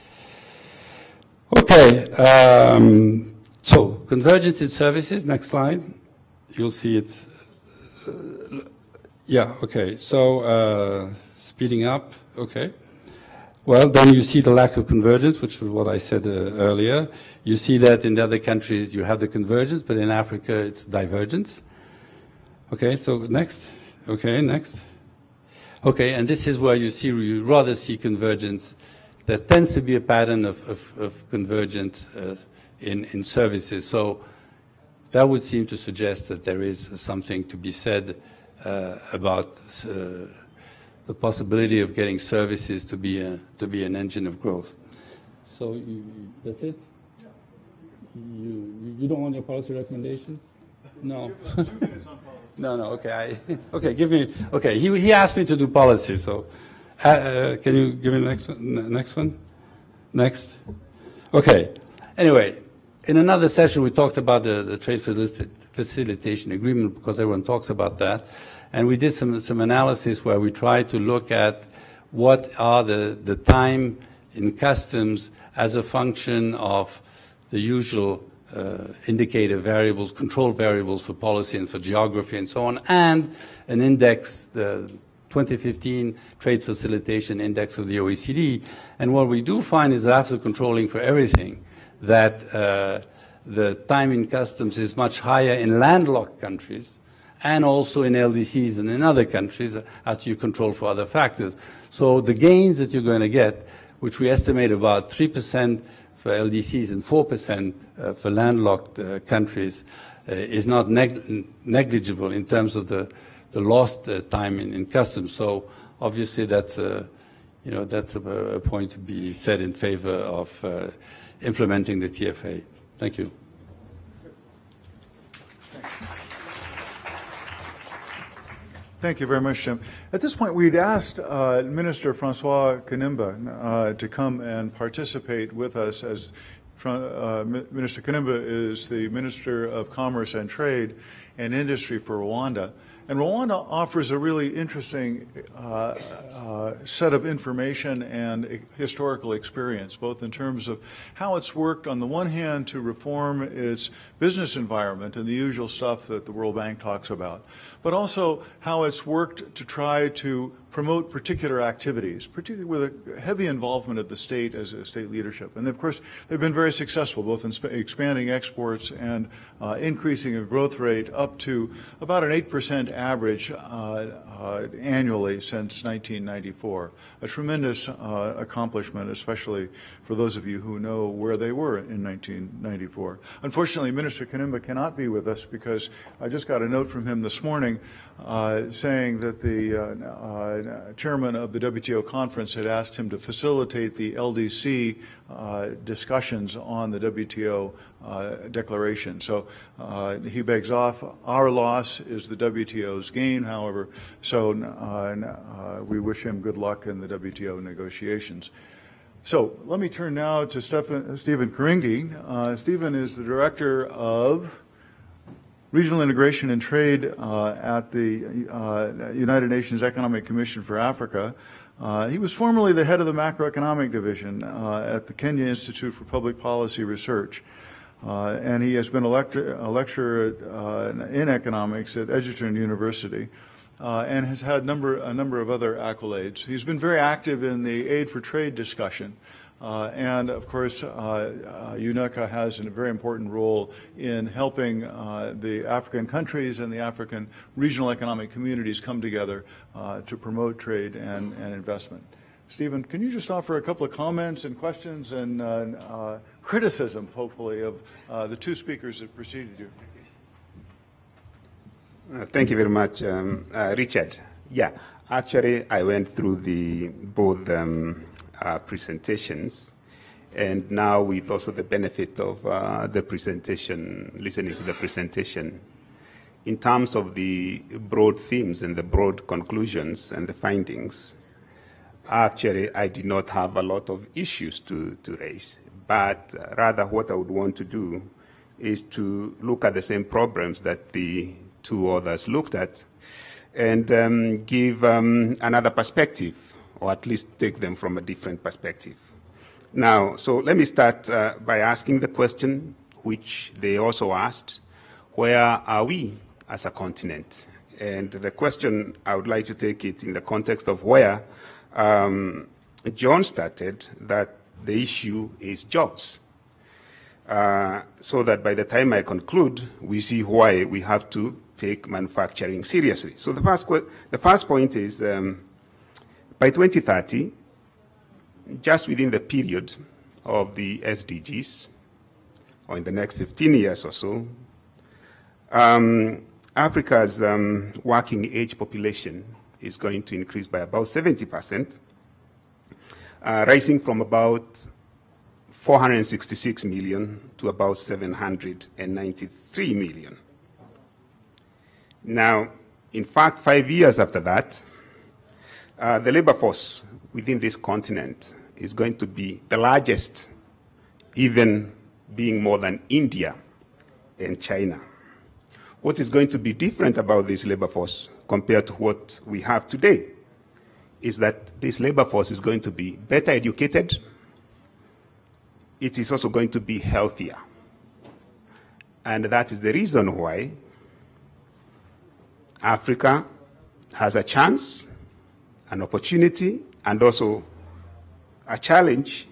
Okay. So convergence in services. Next slide. You'll see it's. Yeah. Okay. So speeding up. Okay. Well, then you see the lack of convergence, which was what I said earlier. You see that in the other countries you have the convergence, but in Africa it's divergence. Okay, so next. Okay, next. Okay, and this is where you rather see convergence. There tends to be a pattern of convergence in services. So that would seem to suggest that there is something to be said about the possibility of getting services to be an engine of growth. So that's it? You don't want your policy recommendation? No. No, okay. Okay, give me. Okay, he asked me to do policy, so can you give me the next one? Next. Okay. Anyway, in another session we talked about the trade facilitation agreement because everyone talks about that, and we did some analysis where we tried to look at what are the time in customs as a function of the usual indicator variables, control variables for policy and for geography and so on, and an index, the 2015 Trade Facilitation Index of the OECD. And what we do find is that after controlling for everything, that the time in customs is much higher in landlocked countries and also in LDCs and in other countries after you control for other factors. So the gains that you're going to get, which we estimate about 3% for LDCs and 4% for landlocked countries, is not negligible in terms of the lost time in customs. So obviously that's a point to be said in favor of implementing the TFA. Thank you. Thank you very much, Jim. At this point, we'd asked Minister Francois Kanimba to come and participate with us, as Minister Kanimba is the Minister of Commerce and Trade and Industry for Rwanda. And Rwanda offers a really interesting set of information and historical experience, both in terms of how it's worked on the one hand to reform its business environment and the usual stuff that the World Bank talks about, but also how it's worked to try to promote particular activities, particularly with a heavy involvement of the state as a state leadership. And of course, they've been very successful, both in expanding exports and increasing a growth rate up to about an 8% average annually since 1994. A tremendous accomplishment, especially for those of you who know where they were in 1994. Unfortunately, Minister Kanimba cannot be with us because I just got a note from him this morning saying that the chairman of the WTO conference had asked him to facilitate the LDC discussions on the WTO declaration. So he begs off. Our loss is the WTO's gain, however, so we wish him good luck in the WTO negotiations. So let me turn now to Stephen Karingi. Stephen is the director of Regional Integration and Trade at the United Nations Economic Commission for Africa. He was formerly the head of the macroeconomic division at the Kenya Institute for Public Policy Research. And he has been a lecturer in economics at Edgerton University and has had a number of other accolades. He's been very active in the aid for trade discussion. And of course, UNECA has a very important role in helping the African countries and the African regional economic communities come together to promote trade and investment. Stephen, can you just offer a couple of comments and questions and criticism, hopefully, of the two speakers that preceded you? Thank you very much, Richard. Yeah, actually, I went through both presentations, and now with also the benefit of the presentation, listening to the presentation, in terms of the broad themes and the broad conclusions and the findings, actually I did not have a lot of issues to raise, but rather what I would want to do is to look at the same problems that the two others looked at and give another perspective, or at least take them from a different perspective. Now, so let me start by asking the question which they also asked: where are we as a continent? And the question, I would like to take it in the context of where John started, that the issue is jobs. So that by the time I conclude, we see why we have to take manufacturing seriously. So the first point is, by 2030, just within the period of the SDGs, or in the next 15 years or so, Africa's working age population is going to increase by about 70%, rising from about 466 million to about 793 million. Now, in fact, 5 years after that, the labor force within this continent is going to be the largest, even being more than India and China. What is going to be different about this labor force compared to what we have today is that this labor force is going to be better educated. It is also going to be healthier. And that is the reason why Africa has a chance, an opportunity, and also a challenge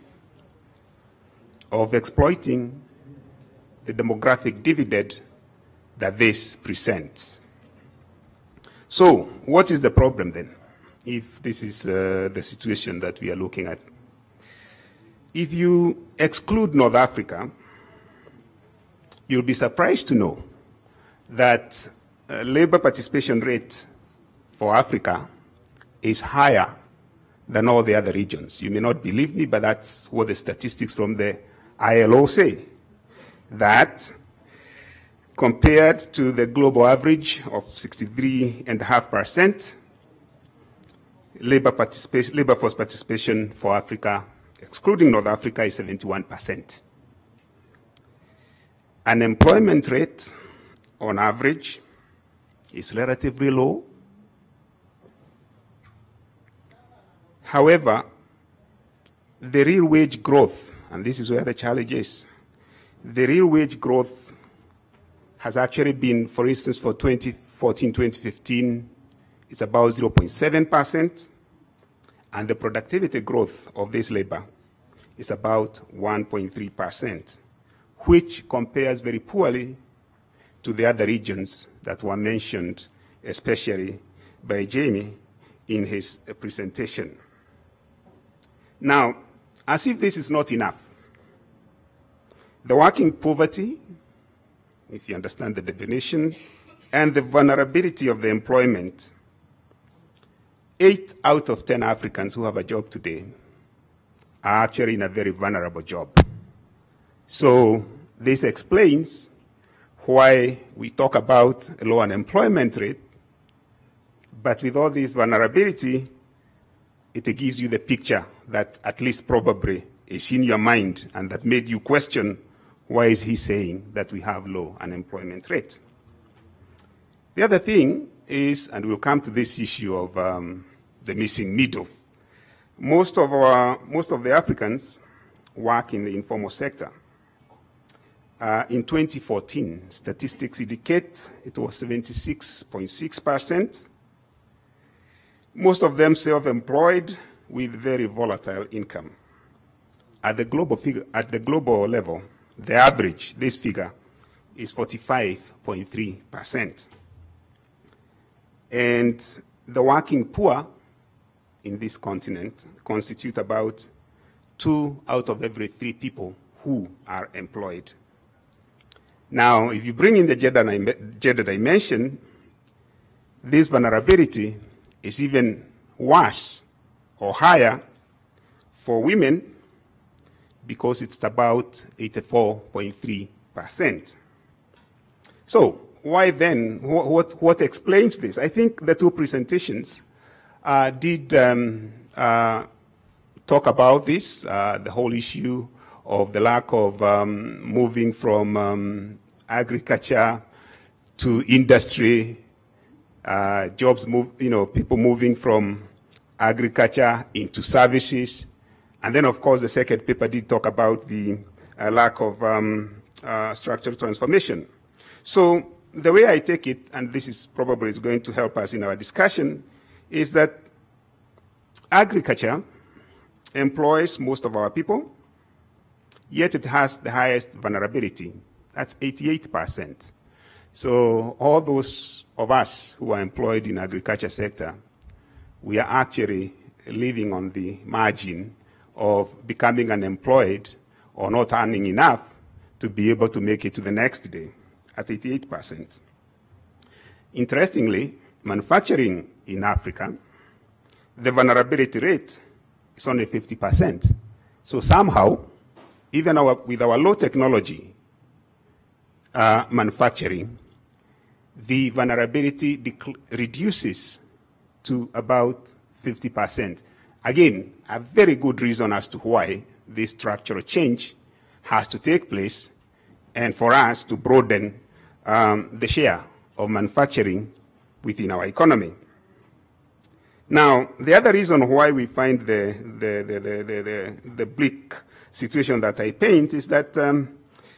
of exploiting the demographic dividend that this presents. So, what is the problem then, if this is the situation that we are looking at? If you exclude North Africa, you'll be surprised to know that labor participation rate for Africa is higher than all the other regions. You may not believe me, but that's what the statistics from the ILO say. That compared to the global average of 63.5%, labor force participation for Africa, excluding North Africa, is 71%. Unemployment rate, on average, is relatively low. However, the real wage growth, and this is where the challenge is, the real wage growth has actually been, for instance, for 2014-2015, it's about 0.7%, and the productivity growth of this labor is about 1.3%, which compares very poorly to the other regions that were mentioned, especially by Jamie in his presentation. Now, as if this is not enough, the working poverty, if you understand the definition, and the vulnerability of the employment, 8 out of 10 Africans who have a job today are actually in a very vulnerable job. So this explains why we talk about a low unemployment rate, but with all this vulnerability, it gives you the picture that at least probably is in your mind and that made you question, why is he saying that we have low unemployment rate? The other thing is, and we'll come to this issue of the missing middle. Most of the Africans work in the informal sector. In 2014, statistics indicate it was 76.6%. Most of them self-employed with very volatile income. At the global level, the average, this figure, is 45.3%. And the working poor in this continent constitute about 2 out of every 3 people who are employed. Now, if you bring in the gender dimension, this vulnerability is even worse or higher for women because it's about 84.3%. So why then, what explains this? I think the 2 presentations did talk about this, the whole issue of the lack of moving from agriculture to industry, jobs move, people moving from agriculture into services. And then, of course, the second paper did talk about the lack of structural transformation. So the way I take it, and this is probably going to help us in our discussion, is that agriculture employs most of our people, yet it has the highest vulnerability. That's 88%. So all those of us who are employed in the agriculture sector, we are actually living on the margin of becoming unemployed or not earning enough to be able to make it to the next day at 88%. Interestingly, manufacturing in Africa, the vulnerability rate is only 50%. So somehow, even with our low technology manufacturing, the vulnerability reduces to about 50%. Again, a very good reason as to why this structural change has to take place and for us to broaden the share of manufacturing within our economy. Now, the other reason why we find the bleak situation that I paint is that, and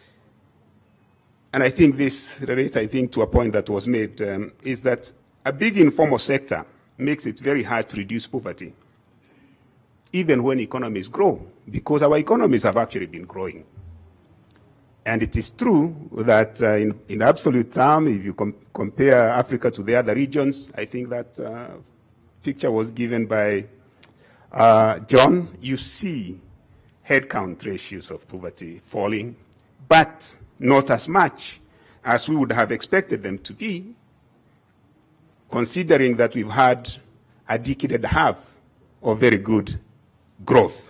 I think this relates, to a point that was made, is that a big informal sector makes it very hard to reduce poverty, even when economies grow, because our economies have actually been growing. And it is true that in absolute terms, if you compare Africa to the other regions, I think that picture was given by John, you see headcount ratios of poverty falling, but not as much as we would have expected them to be, considering that we've had a decade and a half of very good growth.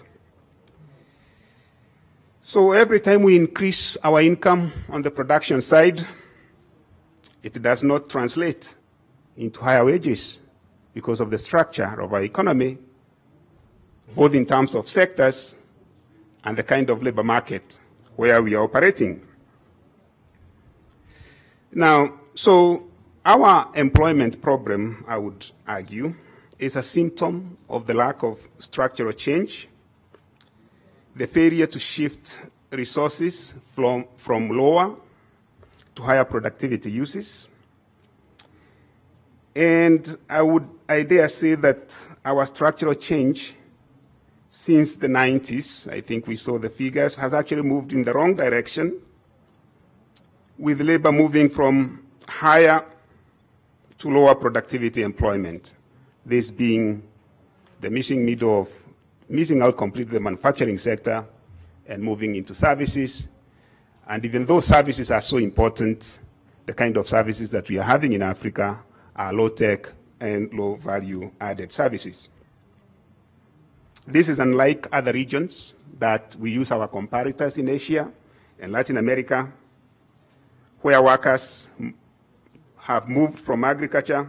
So every time we increase our income on the production side, it does not translate into higher wages because of the structure of our economy, both in terms of sectors and the kind of labor market where we are operating. Now, so our employment problem, I would argue, is a symptom of the lack of structural change, the failure to shift resources from lower to higher productivity uses. And I dare say that our structural change since the 90s, I think we saw the figures, has actually moved in the wrong direction, with labor moving from higher to lower productivity employment. This being the missing out completely the manufacturing sector and moving into services. And even though services are so important, the kind of services that we are having in Africa are low-tech and low-value added services. This is unlike other regions that we use our comparators in Asia and Latin America, where workers have moved from agriculture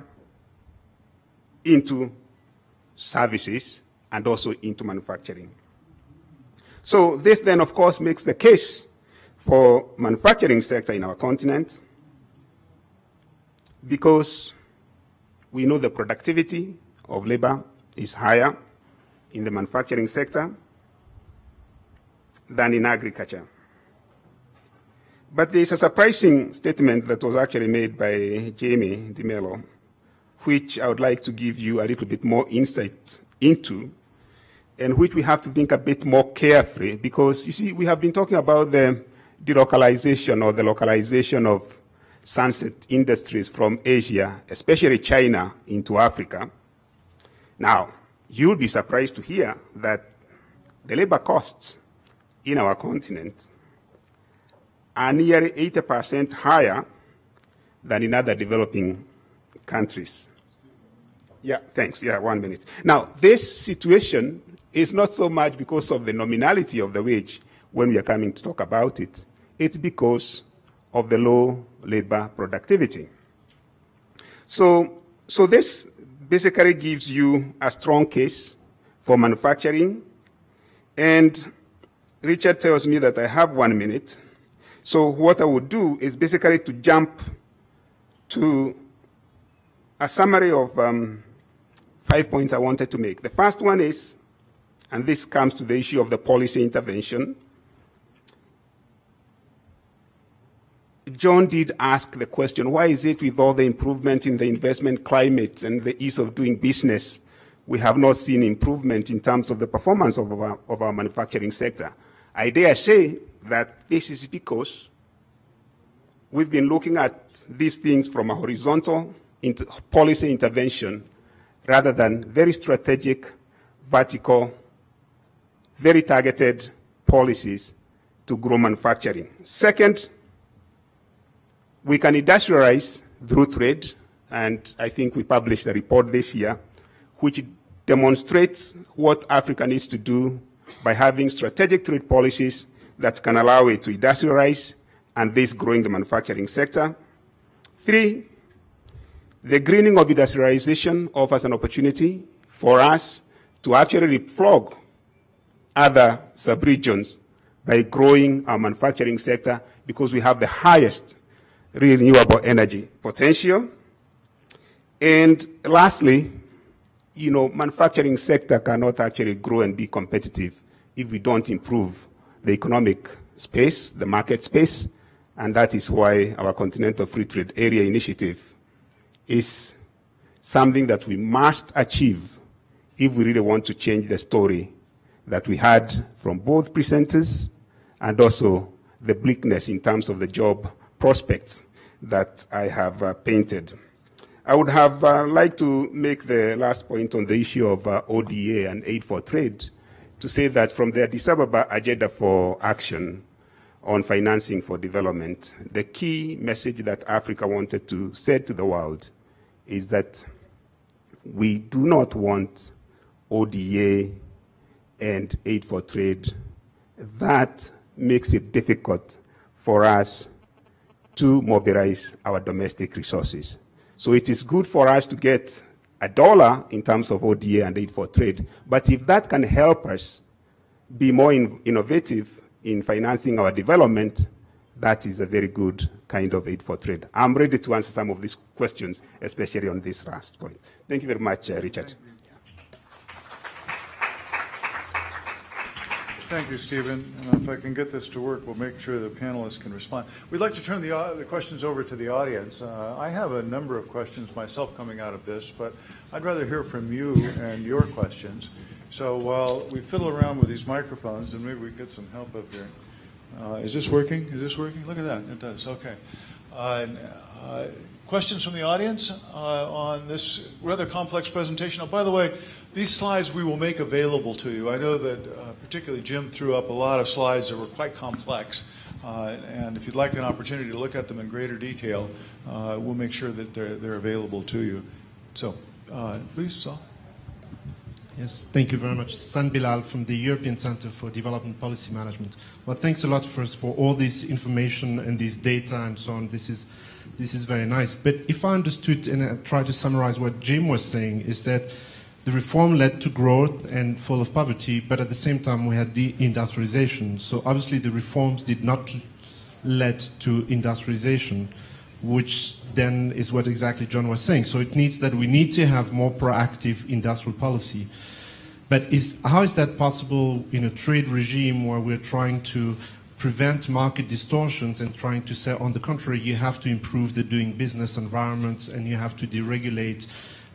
into services and also into manufacturing. So this then, of course, makes the case for manufacturing sector in our continent, because we know the productivity of labor is higher in the manufacturing sector than in agriculture. But there is a surprising statement that was actually made by Jamie Di Mello, which I would like to give you a little bit more insight into, and which we have to think a bit more carefully, because you see, we have been talking about the delocalization or the localization of sunset industries from Asia, especially China, into Africa. Now, you'll be surprised to hear that the labor costs in our continent are nearly 80% higher than in other developing countries. Yeah, thanks. Yeah, 1 minute. Now, this situation is not so much because of the nominality of the wage when we are coming to talk about it. It's because of the low labor productivity. So this basically gives you a strong case for manufacturing. And Richard tells me that I have 1 minute. So what I would do is basically to jump to a summary of 5 points I wanted to make. The first one is, and this comes to the issue of the policy intervention, John did ask the question, why is it with all the improvement in the investment climate and the ease of doing business, we have not seen improvement in terms of the performance of our manufacturing sector? I dare say that this is because we've been looking at these things from a horizontal policy intervention rather than very strategic, vertical, very targeted policies to grow manufacturing. Second, we can industrialize through trade, and I think we published a report this year which demonstrates what Africa needs to do by having strategic trade policies that can allow it to industrialize, and this growing the manufacturing sector. 3, the greening of industrialization offers an opportunity for us to actually leapfrog other sub-regions by growing our manufacturing sector because we have the highest renewable energy potential. And lastly, manufacturing sector cannot actually grow and be competitive if we don't improve the economic space, the market space, and that is why our Continental Free Trade Area initiative is something that we must achieve if we really want to change the story that we had from both presenters and also the bleakness in terms of the job prospects that I have painted. I would have liked to make the last point on the issue of ODA and aid for trade to say that from the Addis Ababa Agenda for Action on Financing for Development, the key message that Africa wanted to say to the world is that we do not want ODA and aid for trade. That makes it difficult for us to mobilize our domestic resources. So it is good for us to get $1 in terms of ODA and aid for trade, but if that can help us be more innovative in financing our development, that is a very good kind of aid for trade. I'm ready to answer some of these questions, especially on this last point. Thank you very much, Richard. Thank you, Stephen. And if I can get this to work, we'll make sure the panelists can respond. We'd like to turn the questions over to the audience. I have a number of questions myself coming out of this, but I'd rather hear from you and your questions. So while we fiddle around with these microphones, and maybe we get some help up here. Is this working? Is this working? Look at that. It does. Okay. Questions from the audience on this rather complex presentation? Oh, by the way, these slides we will make available to you. I know that particularly Jim threw up a lot of slides that were quite complex, and if you'd like an opportunity to look at them in greater detail, we'll make sure that they're available to you. So, please, Saul. Yes, thank you very much. San Bilal from the European Center for Development Policy Management. Well, thanks a lot first for all this information and this data and so on. This is very nice. But if I understood and I try to summarize what Jim was saying is that the reform led to growth and fall of poverty, but at the same time we had deindustrialization. So obviously the reforms did not lead to industrialization, which then is what exactly John was saying. So it needs that we need to have more proactive industrial policy. But how is that possible in a trade regime where we're trying to prevent market distortions and trying to say, on the contrary, you have to improve the doing business environment and you have to deregulate.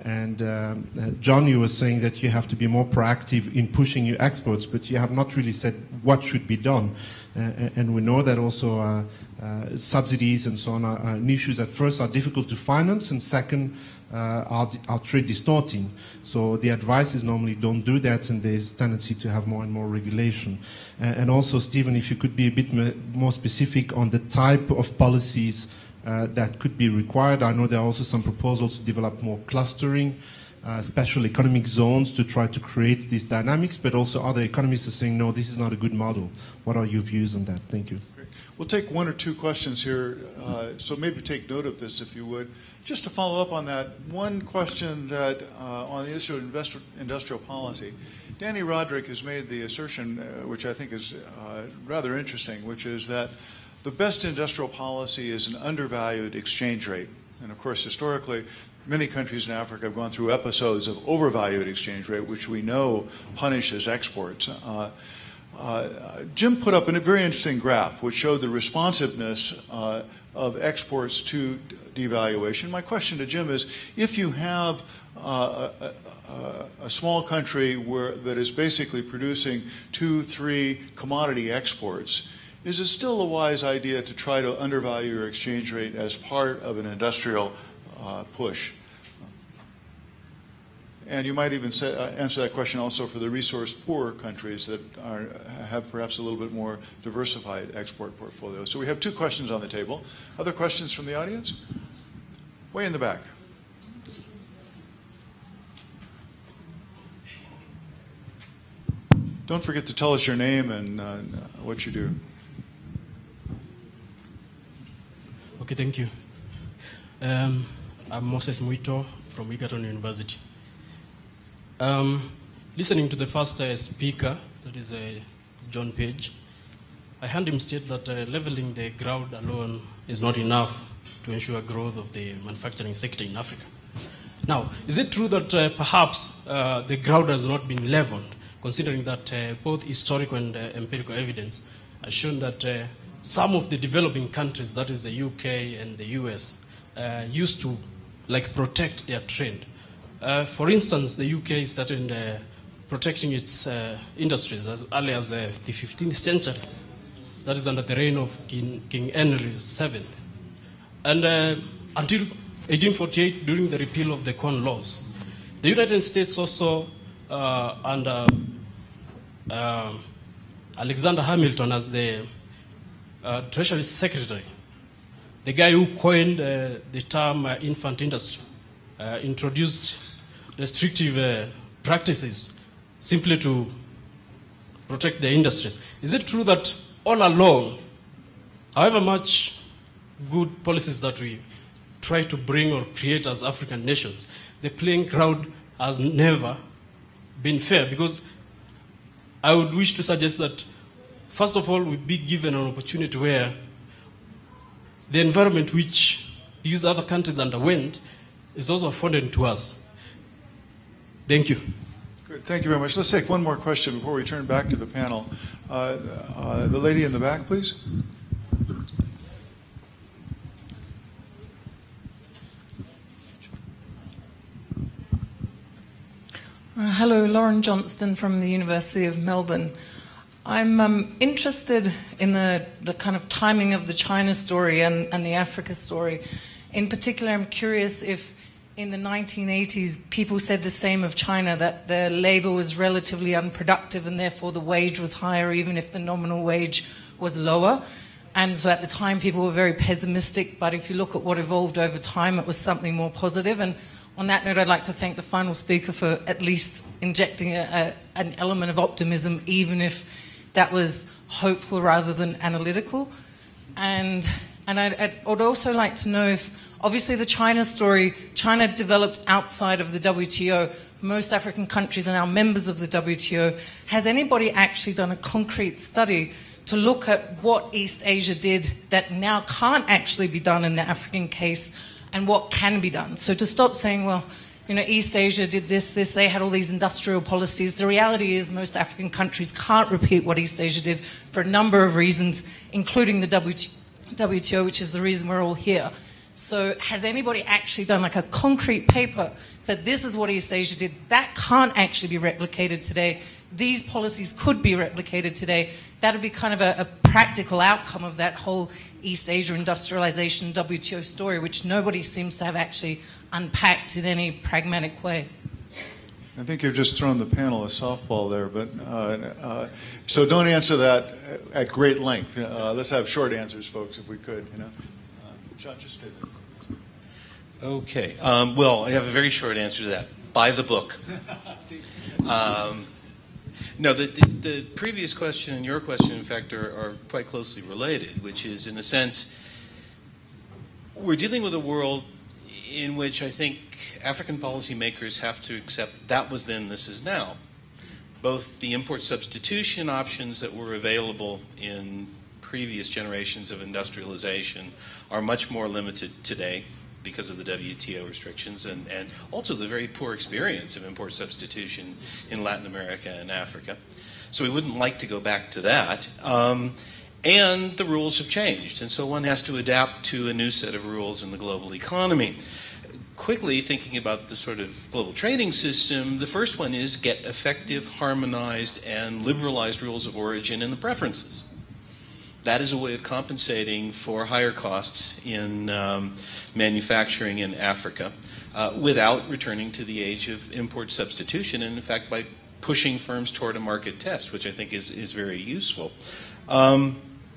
And John, you were saying that you have to be more proactive in pushing your exports, but you have not really said what should be done. And we know that also subsidies and so on are issues that first are difficult to finance and second are trade distorting. So the advice is normally don't do that, and there's a tendency to have more and more regulation. And also, Stephen, if you could be a bit more specific on the type of policies that could be required. I know there are also some proposals to develop more clustering, special economic zones to try to create these dynamics, but also other economists are saying, no, this is not a good model. What are your views on that? Thank you. Great. We'll take one or two questions here, so maybe take note of this if you would. Just to follow up on that, one question that on the issue of industrial policy, Danny Roderick has made the assertion, which I think is rather interesting, which is that the best industrial policy is an undervalued exchange rate. And of course, historically, many countries in Africa have gone through episodes of overvalued exchange rate, which we know punishes exports. Jim put up a very interesting graph which showed the responsiveness of exports to devaluation. My question to Jim is, if you have a small country that is basically producing 2-3 commodity exports, is it still a wise idea to try to undervalue your exchange rate as part of an industrial push? And you might even answer that question also for the resource-poor countries that have perhaps a little bit more diversified export portfolios. So we have 2 questions on the table. Other questions from the audience? Way in the back. Don't forget to tell us your name and what you do. Okay, thank you. I'm Moses Muito from Egerton University. Listening to the first speaker, that is John Page, I heard him state that leveling the ground alone is not enough to ensure growth of the manufacturing sector in Africa. Now, is it true that perhaps the ground has not been leveled, considering that both historical and empirical evidence has shown that some of the developing countries, that is the UK and the US, used to protect their trade. For instance, the UK started protecting its industries as early as the 15th century. That is under the reign of King Henry VII. And until 1848, during the repeal of the Corn Laws, the United States also, under Alexander Hamilton as the Treasury Secretary, the guy who coined the term infant industry, introduced restrictive practices simply to protect the industries. Is it true that all along, however much good policies that we try to bring or create as African nations, the playing ground has never been fair? Because I would wish to suggest that, first of all, we be given an opportunity where the environment which these other countries underwent is also afforded to us. Thank you. Good. Thank you very much. Let's take one more question before we turn back to the panel. The lady in the back, please. Hello, Lauren Johnston from the University of Melbourne. I'm interested in the kind of timing of the China story and the Africa story. In particular, I'm curious if in the 1980s people said the same of China, that their labor was relatively unproductive and therefore the wage was higher even if the nominal wage was lower. And so at the time people were very pessimistic, but if you look at what evolved over time, it was something more positive. And on that note, I'd like to thank the final speaker for at least injecting an element of optimism, even if that was hopeful rather than analytical. And I'd also like to know if, obviously the China story, China developed outside of the WTO. Most African countries are now members of the WTO. Has anybody actually done a concrete study to look at what East Asia did that now can't actually be done in the African case, and what can be done? So to stop saying, well, you know, East Asia did this, they had all these industrial policies. The reality is most African countries can't repeat what East Asia did for a number of reasons, including the WTO, which is the reason we're all here. So has anybody actually done like a concrete paper, said this is what East Asia did, that can't actually be replicated today, these policies could be replicated today? That would be kind of a practical outcome of that whole East Asia industrialization WTO story, which nobody seems to have actually unpacked in any pragmatic way. I think you've just thrown the panel a softball there, but so don't answer that at great length. Let's have short answers, folks, if we could. You know, John, just stay there. Okay. Well, I have a very short answer to that. Buy the book. No, the previous question and your question, in fact, are quite closely related, which is, in a sense, we're dealing with a world in which I think African policymakers have to accept that was then, this is now. Both the import substitution options that were available in previous generations of industrialization are much more limited today because of the WTO restrictions, and also the very poor experience of import substitution in Latin America and Africa. So we wouldn't like to go back to that. And the rules have changed, and so one has to adapt to a new set of rules in the global economy. Quickly thinking about the sort of global trading system, the first one is get effective, harmonized, and liberalized rules of origin in the preferences. That is a way of compensating for higher costs in manufacturing in Africa without returning to the age of import substitution, and in fact by pushing firms toward a market test, which I think is very useful. To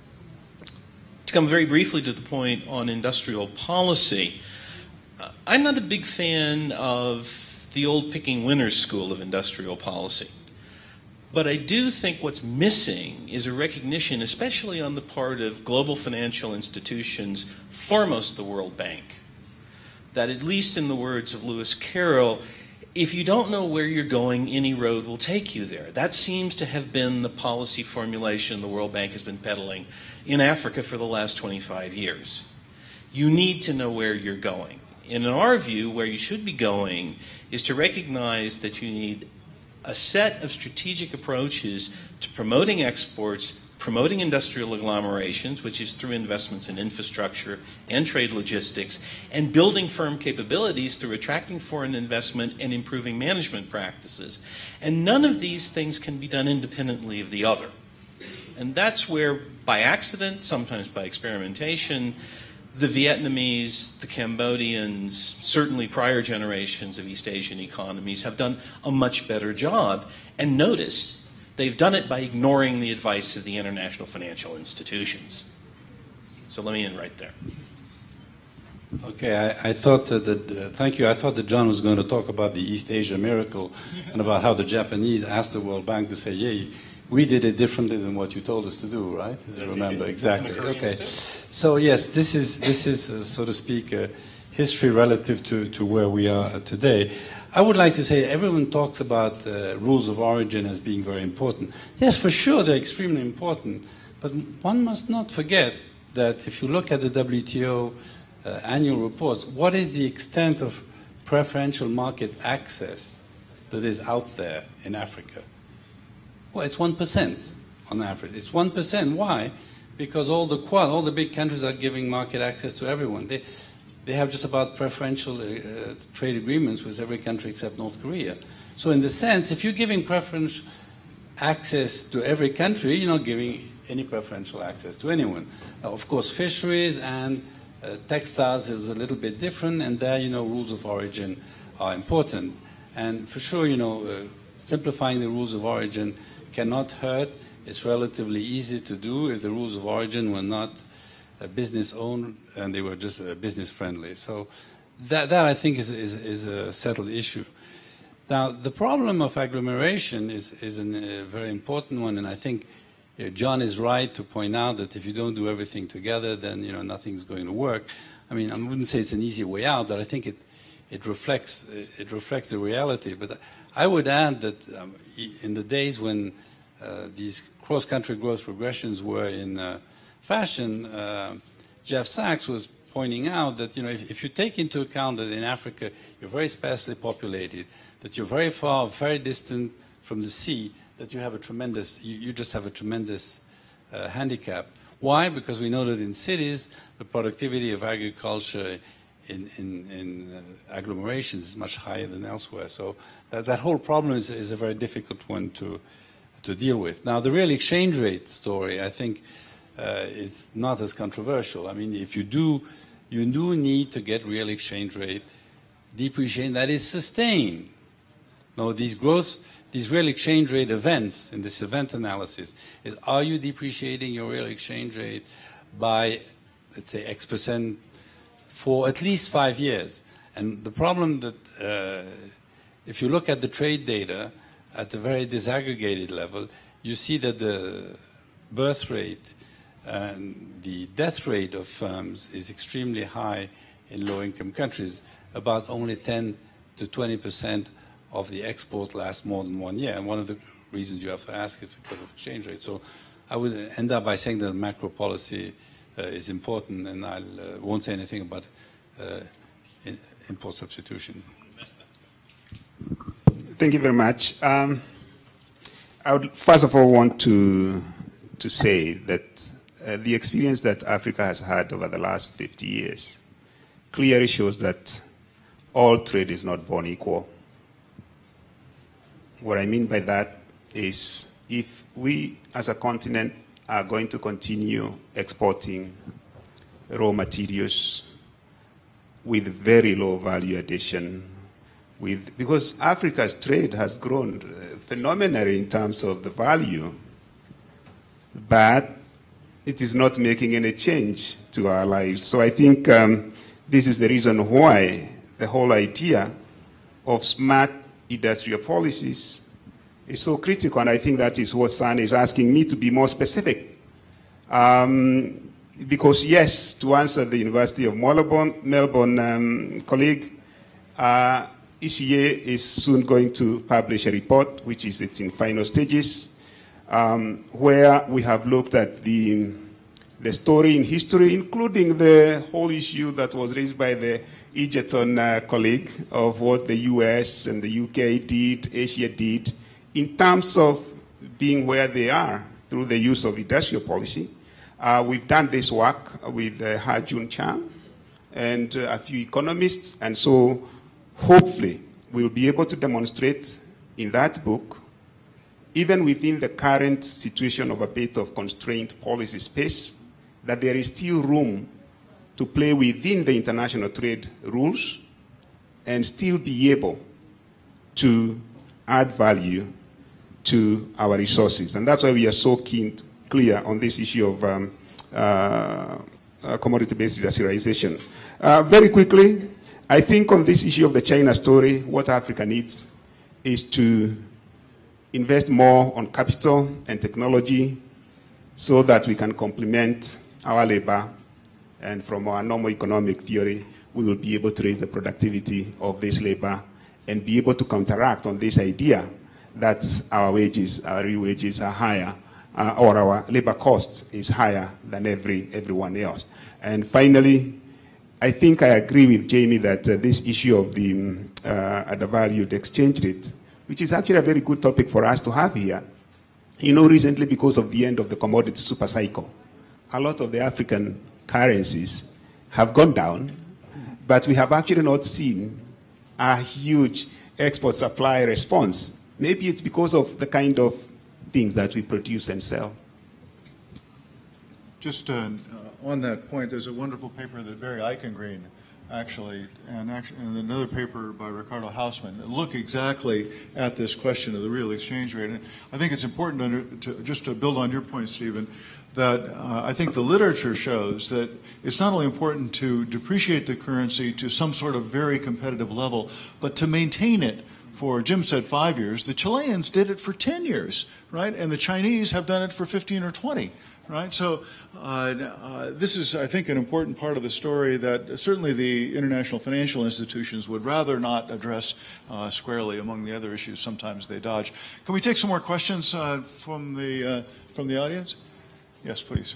come very briefly to the point on industrial policy, I'm not a big fan of the old picking winners school of industrial policy. But I do think what's missing is a recognition, especially on the part of global financial institutions, foremost the World Bank, that at least in the words of Lewis Carroll, if you don't know where you're going, any road will take you there. That seems to have been the policy formulation the World Bank has been peddling in Africa for the last 25 years. You need to know where you're going. And in our view, where you should be going is to recognize that you need a set of strategic approaches to promoting exports, promoting industrial agglomerations, which is through investments in infrastructure and trade logistics, and building firm capabilities through attracting foreign investment and improving management practices. And none of these things can be done independently of the other. And that's where, by accident, sometimes by experimentation, the Vietnamese, the Cambodians, certainly prior generations of East Asian economies have done a much better job. And notice, they've done it by ignoring the advice of the international financial institutions. So let me end right there. Okay, I thought that, thank you. I thought that John was going to talk about the East Asia miracle and about how the Japanese asked the World Bank to say, yeah, we did it differently than what you told us to do, right? As you remember, exactly. Okay. So yes, this is so to speak, history relative to where we are today. I would like to say everyone talks about rules of origin as being very important. Yes, for sure, they're extremely important. But one must not forget that if you look at the WTO annual reports, what is the extent of preferential market access that is out there in Africa? Well, it's 1% on average. It's 1%. Why? Because all the big countries are giving market access to everyone. They have just about preferential trade agreements with every country except North Korea. So in the sense, if you're giving preferential access to every country, you're not giving any preferential access to anyone. Now, of course, fisheries and textiles is a little bit different, and there, rules of origin are important. And for sure, simplifying the rules of origin cannot hurt. It's relatively easy to do if the rules of origin were not business-owned and they were just business-friendly. So that I think is a settled issue. Now, the problem of agglomeration is a very important one, and I think John is right to point out that if you don't do everything together, then nothing's going to work. I mean, I wouldn't say it's an easy way out, but I think it reflects the reality. But I would add that in the days when these cross-country growth regressions were in fashion, Jeff Sachs was pointing out that if you take into account that in Africa you're very sparsely populated, that you're very far, very distant from the sea, that you just have a tremendous handicap. Why? Because we know that in cities the productivity of agriculture in agglomerations is much higher than elsewhere. So that whole problem is a very difficult one to deal with. Now, the real exchange rate story, I think, is not as controversial. I mean, if you do need to get real exchange rate depreciation that is sustained. Now, these real exchange rate events in this event analysis is, are you depreciating your real exchange rate by, let's say, X% for at least 5 years? And the problem that if you look at the trade data at the very disaggregated level, you see that the birth rate and the death rate of firms is extremely high in low-income countries. About only 10 to 20% of the export lasts more than 1 year. And one of the reasons you have to ask is because of exchange rate. So I would end up by saying that macro policy is important, and I won't say anything about import substitution. Thank you very much. I would first of all want to say that the experience that Africa has had over the last 50 years clearly shows that all trade is not born equal. What I mean by that is if we as a continent are going to continue exporting raw materials with very low value addition, because Africa's trade has grown phenomenally in terms of the value, but it is not making any change to our lives. So I think this is the reason why the whole idea of smart industrial policies is so critical, and I think that is what San is asking me to be more specific. Because yes, to answer the University of Melbourne colleague, ECA is soon going to publish a report, which is it's in final stages, where we have looked at the story in history, including the whole issue that was raised by the Egerton colleague of what the US and the UK did, Asia did, in terms of being where they are through the use of industrial policy. We've done this work with Ha-Jun Chang and a few economists, and so hopefully we'll be able to demonstrate in that book, even within the current situation of a bit of constrained policy space, that there is still room to play within the international trade rules and still be able to add value to our resources. And that's why we are so clear on this issue of commodity-based industrialization. Very quickly, I think on this issue of the China story, what Africa needs is to invest more on capital and technology so that we can complement our labor, and from our normal economic theory, we will be able to raise the productivity of this labor and be able to counteract on this idea that our wages, our real wages are higher, or our labor cost is higher than everyone else. And finally, I think I agree with Jamie that this issue of the undervalued exchange rate, which is actually a very good topic for us to have here. You know, recently because of the end of the commodity super cycle, a lot of the African currencies have gone down, but we have actually not seen a huge export supply response. Maybe it's because of the kind of things that we produce and sell. Just on that point, there's a wonderful paper that Barry Eichengreen actually, and another paper by Ricardo Hausman that look exactly at this question of the real exchange rate. And I think it's important just to build on your point, Stephen, that I think the literature shows that it's not only important to depreciate the currency to some sort of very competitive level, but to maintain it for, Jim said 5 years. The Chileans did it for 10 years, right? And the Chinese have done it for 15 or 20. Right, so this is, I think, an important part of the story that certainly the international financial institutions would rather not address squarely among the other issues. Sometimes they dodge. Can we take some more questions from the audience? Yes, please.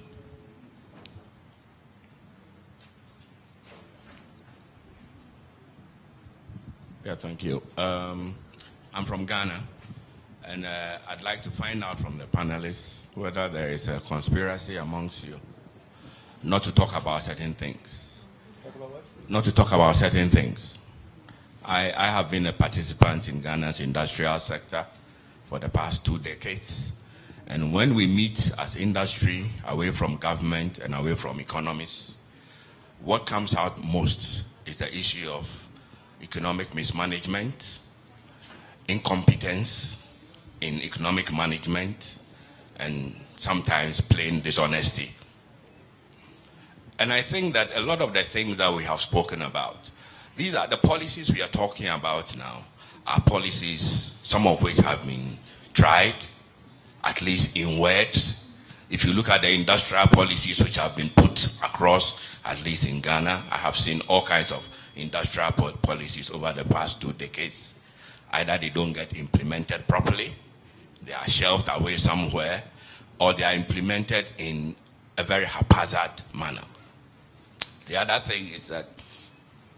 Yeah, thank you. I'm from Ghana. And I'd like to find out from the panelists whether there is a conspiracy amongst you not to talk about certain things. Talk about what? Not to talk about certain things. I have been a participant in Ghana's industrial sector for the past 2 decades. And when we meet as industry, away from government and away from economists, what comes out most is the issue of economic mismanagement, incompetence in economic management, and sometimes plain dishonesty. And I think that a lot of the things that we have spoken about, these are the policies we are talking about now, are policies, some of which have been tried, at least in word. If you look at the industrial policies which have been put across, at least in Ghana, I have seen all kinds of industrial policies over the past 2 decades. Either they don't get implemented properly, they are shelved away somewhere, or they are implemented in a very haphazard manner. The other thing is that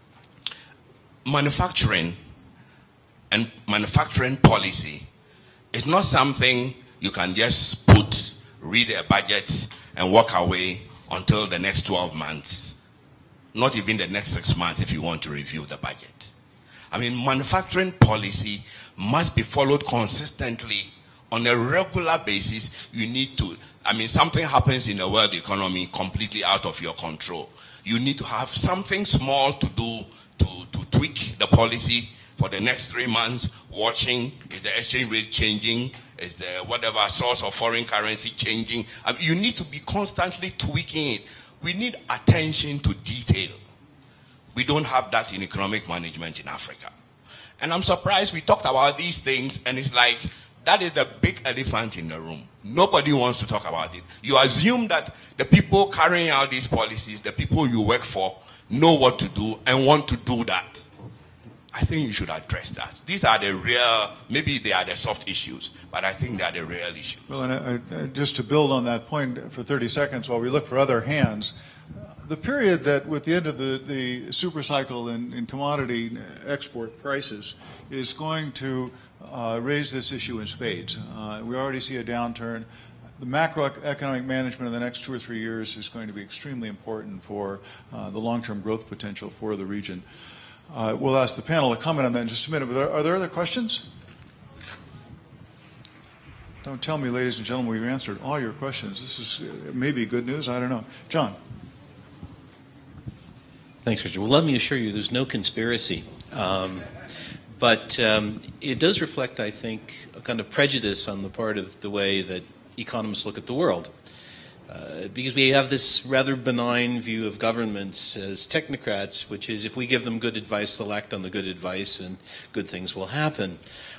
manufacturing and manufacturing policy It's not something you can just put, read a budget, and walk away until the next 12 months. Not even the next 6 months if you want to review the budget. I mean, manufacturing policy must be followed consistently on a regular basis. You need to, I mean, something happens in the world economy completely out of your control. You need to have something small to do to tweak the policy for the next 3 months, watching, is the exchange rate changing? Is the whatever source of foreign currency changing? I mean, you need to be constantly tweaking it. We need attention to detail. We don't have that in economic management in Africa. And I'm surprised we talked about these things, and it's like, that is the big elephant in the room. Nobody wants to talk about it. You assume that the people carrying out these policies, the people you work for, know what to do and want to do that. I think you should address that. These are the real, maybe they are the soft issues, but I think they are the real issues. Well, and just to build on that point for 30 seconds while we look for other hands, the period that with the end of the super cycle in commodity export prices is going to raise this issue in spades. We already see a downturn. The macroeconomic management in the next 2 or 3 years is going to be extremely important for the long-term growth potential for the region. We'll ask the panel to comment on that in just a minute, but are there other questions? Don't tell me, ladies and gentlemen, we've answered all your questions. This is maybe good news, I don't know. John. Thanks, Richard. Well, let me assure you there's no conspiracy. But it does reflect, I think, a kind of prejudice on the part of the way that economists look at the world. Because we have this rather benign view of governments as technocrats, which is if we give them good advice, they'll act on the good advice and good things will happen.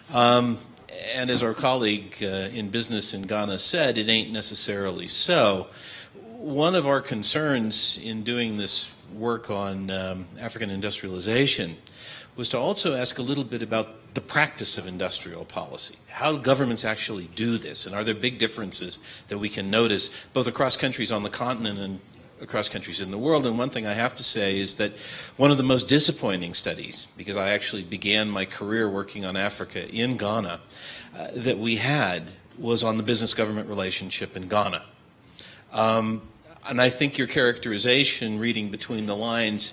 And as our colleague in business in Ghana said, it ain't necessarily so. One of our concerns in doing this work on African industrialization was to also ask a little bit about the practice of industrial policy. How do governments actually do this? And are there big differences that we can notice both across countries on the continent and across countries in the world? And one thing I have to say is that one of the most disappointing studies, because I actually began my career working on Africa in Ghana, that we had was on the business-government relationship in Ghana. And I think your characterization, reading between the lines,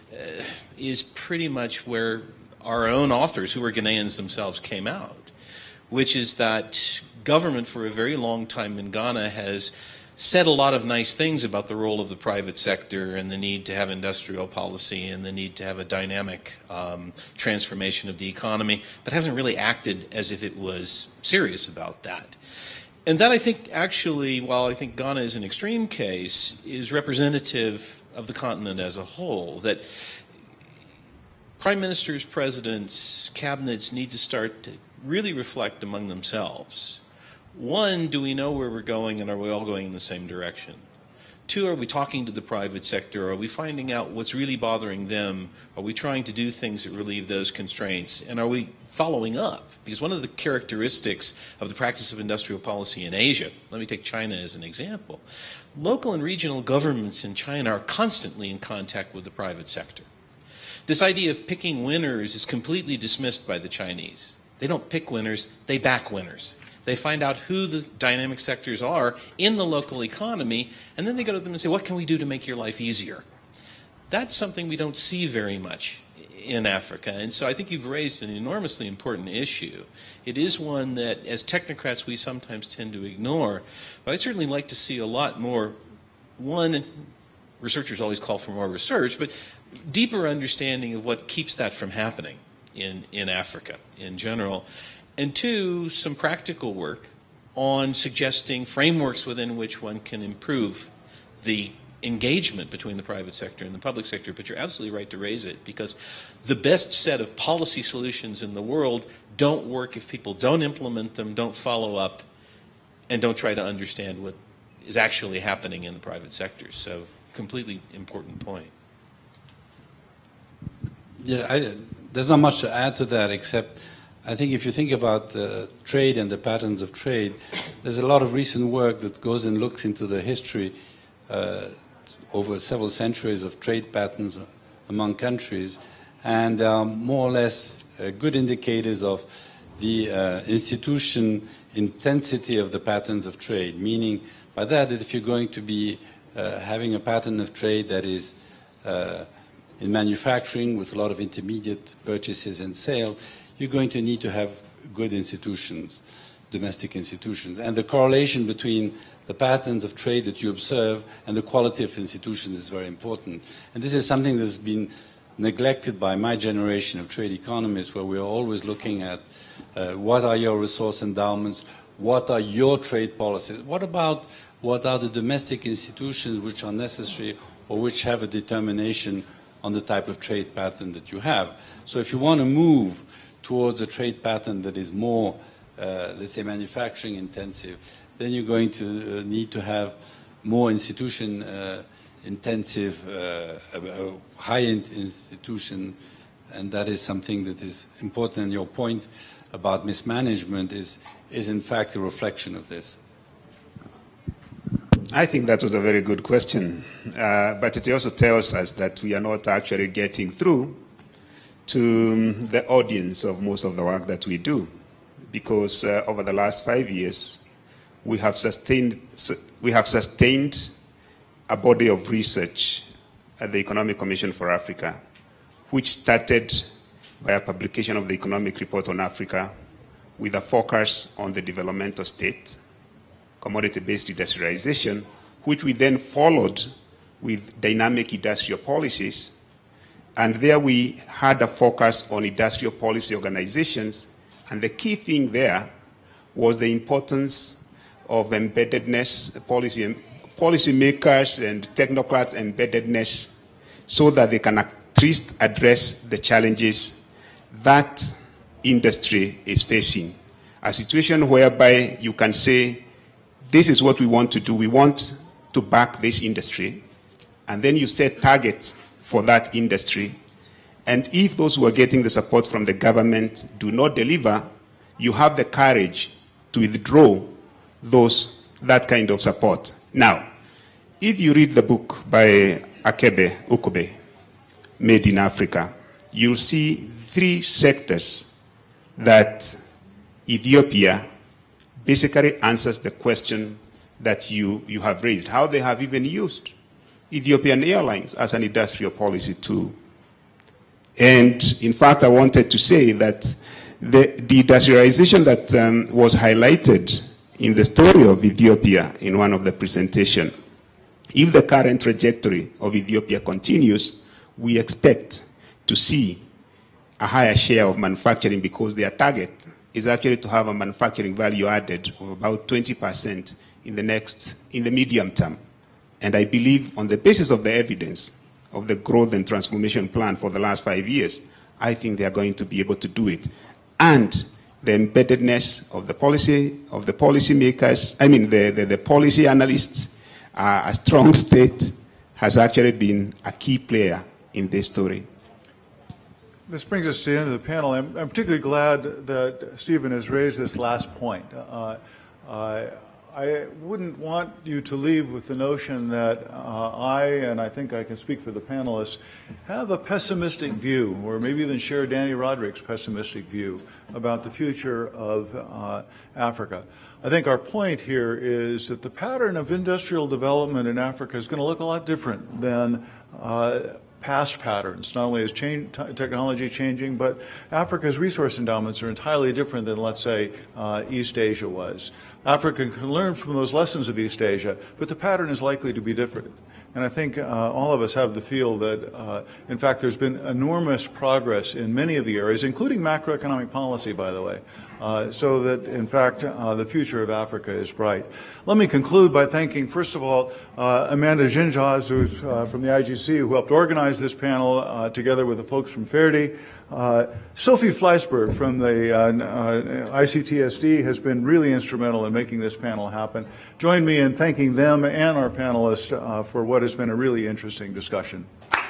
is pretty much where our own authors, who were Ghanaians themselves, came out, which is that government for a very long time in Ghana has said a lot of nice things about the role of the private sector and the need to have industrial policy and the need to have a dynamic transformation of the economy, but hasn't really acted as if it was serious about that. And that, I think, actually, while I think Ghana is an extreme case, is representative of the continent as a whole, that prime ministers, presidents, cabinets need to start to really reflect among themselves. One, do we know where we're going and are we all going in the same direction? Two, are we talking to the private sector? Are we finding out what's really bothering them? Are we trying to do things that relieve those constraints? And are we following up? Because one of the characteristics of the practice of industrial policy in Asia, let me take China as an example, local and regional governments in China are constantly in contact with the private sector. This idea of picking winners is completely dismissed by the Chinese. They don't pick winners, they back winners. They find out who the dynamic sectors are in the local economy, and then they go to them and say, what can we do to make your life easier? That's something we don't see very much in Africa. And so I think you've raised an enormously important issue. It is one that, as technocrats, we sometimes tend to ignore. But I'd certainly like to see a lot more, one, researchers always call for more research, but deeper understanding of what keeps that from happening in Africa in general. And two, some practical work on suggesting frameworks within which one can improve the engagement between the private sector and the public sector. But you're absolutely right to raise it, because the best set of policy solutions in the world don't work if people don't implement them, don't follow up, and don't try to understand what is actually happening in the private sector. So, completely important point. Yeah, there's not much to add to that, except I think if you think about trade and the patterns of trade, there's a lot of recent work that goes and looks into the history over several centuries of trade patterns among countries, and more or less good indicators of the institution intensity of the patterns of trade, meaning by that if you're going to be having a pattern of trade that is in manufacturing with a lot of intermediate purchases and sale, you're going to need to have good institutions, domestic institutions. And the correlation between the patterns of trade that you observe and the quality of institutions is very important. And this is something that's been neglected by my generation of trade economists, where we're always looking at what are your resource endowments, what are your trade policies, what are the domestic institutions which are necessary or which have a determination on the type of trade pattern that you have. So if you want to move towards a trade pattern that is more, let's say, manufacturing intensive, then you're going to need to have more institution intensive, high-end institution, and that is something that is important. And your point about mismanagement is in fact a reflection of this. I think that was a very good question, but it also tells us that we are not actually getting through to the audience of most of the work that we do, because over the last 5 years, we have sustained a body of research at the Economic Commission for Africa, which started by a publication of the Economic Report on Africa with a focus on the developmental state, commodity-based industrialization, which we then followed with dynamic industrial policies. And there we had a focus on industrial policy organizations. And the key thing there was the importance of embeddedness, policymakers and technocrats embeddedness, so that they can at least address the challenges that industry is facing. A situation whereby you can say, this is what we want to do. We want to back this industry. And then you set targets for that industry. And if those who are getting the support from the government do not deliver, you have the courage to withdraw that kind of support. Now, if you read the book by Akebe Ukube, Made in Africa, you'll see 3 sectors that Ethiopia basically answers the question that you have raised, how they have even used Ethiopian Airlines as an industrial policy tool. And in fact, I wanted to say that the industrialization that was highlighted in the story of Ethiopia in one of the presentations, if the current trajectory of Ethiopia continues, we expect to see a higher share of manufacturing, because their target is actually to have a manufacturing value added of about 20% in the medium term. And I believe on the basis of the evidence of the growth and transformation plan for the last 5 years, I think they are going to be able to do it. And the embeddedness of the policymakers, the policy analysts, a strong state has actually been a key player in this story. This brings us to the end of the panel. I'm particularly glad that Stephen has raised this last point. I wouldn't want you to leave with the notion that and I think I can speak for the panelists, have a pessimistic view, or maybe even share Danny Roderick's pessimistic view about the future of Africa. I think our point here is that the pattern of industrial development in Africa is going to look a lot different than past patterns. Not only is technology changing, but Africa's resource endowments are entirely different than, let's say, East Asia was. Africa can learn from those lessons of East Asia, but the pattern is likely to be different. And I think all of us have the feel that, in fact, there's been enormous progress in many of the areas, including macroeconomic policy, by the way, so that, in fact, the future of Africa is bright. Let me conclude by thanking, first of all, Amanda Ginjaz, who's from the IGC, who helped organize this panel together with the folks from Verdi. Sophie Fleisberg from the ICTSD has been really instrumental in making this panel happen. Join me in thanking them and our panelists for what has been a really interesting discussion.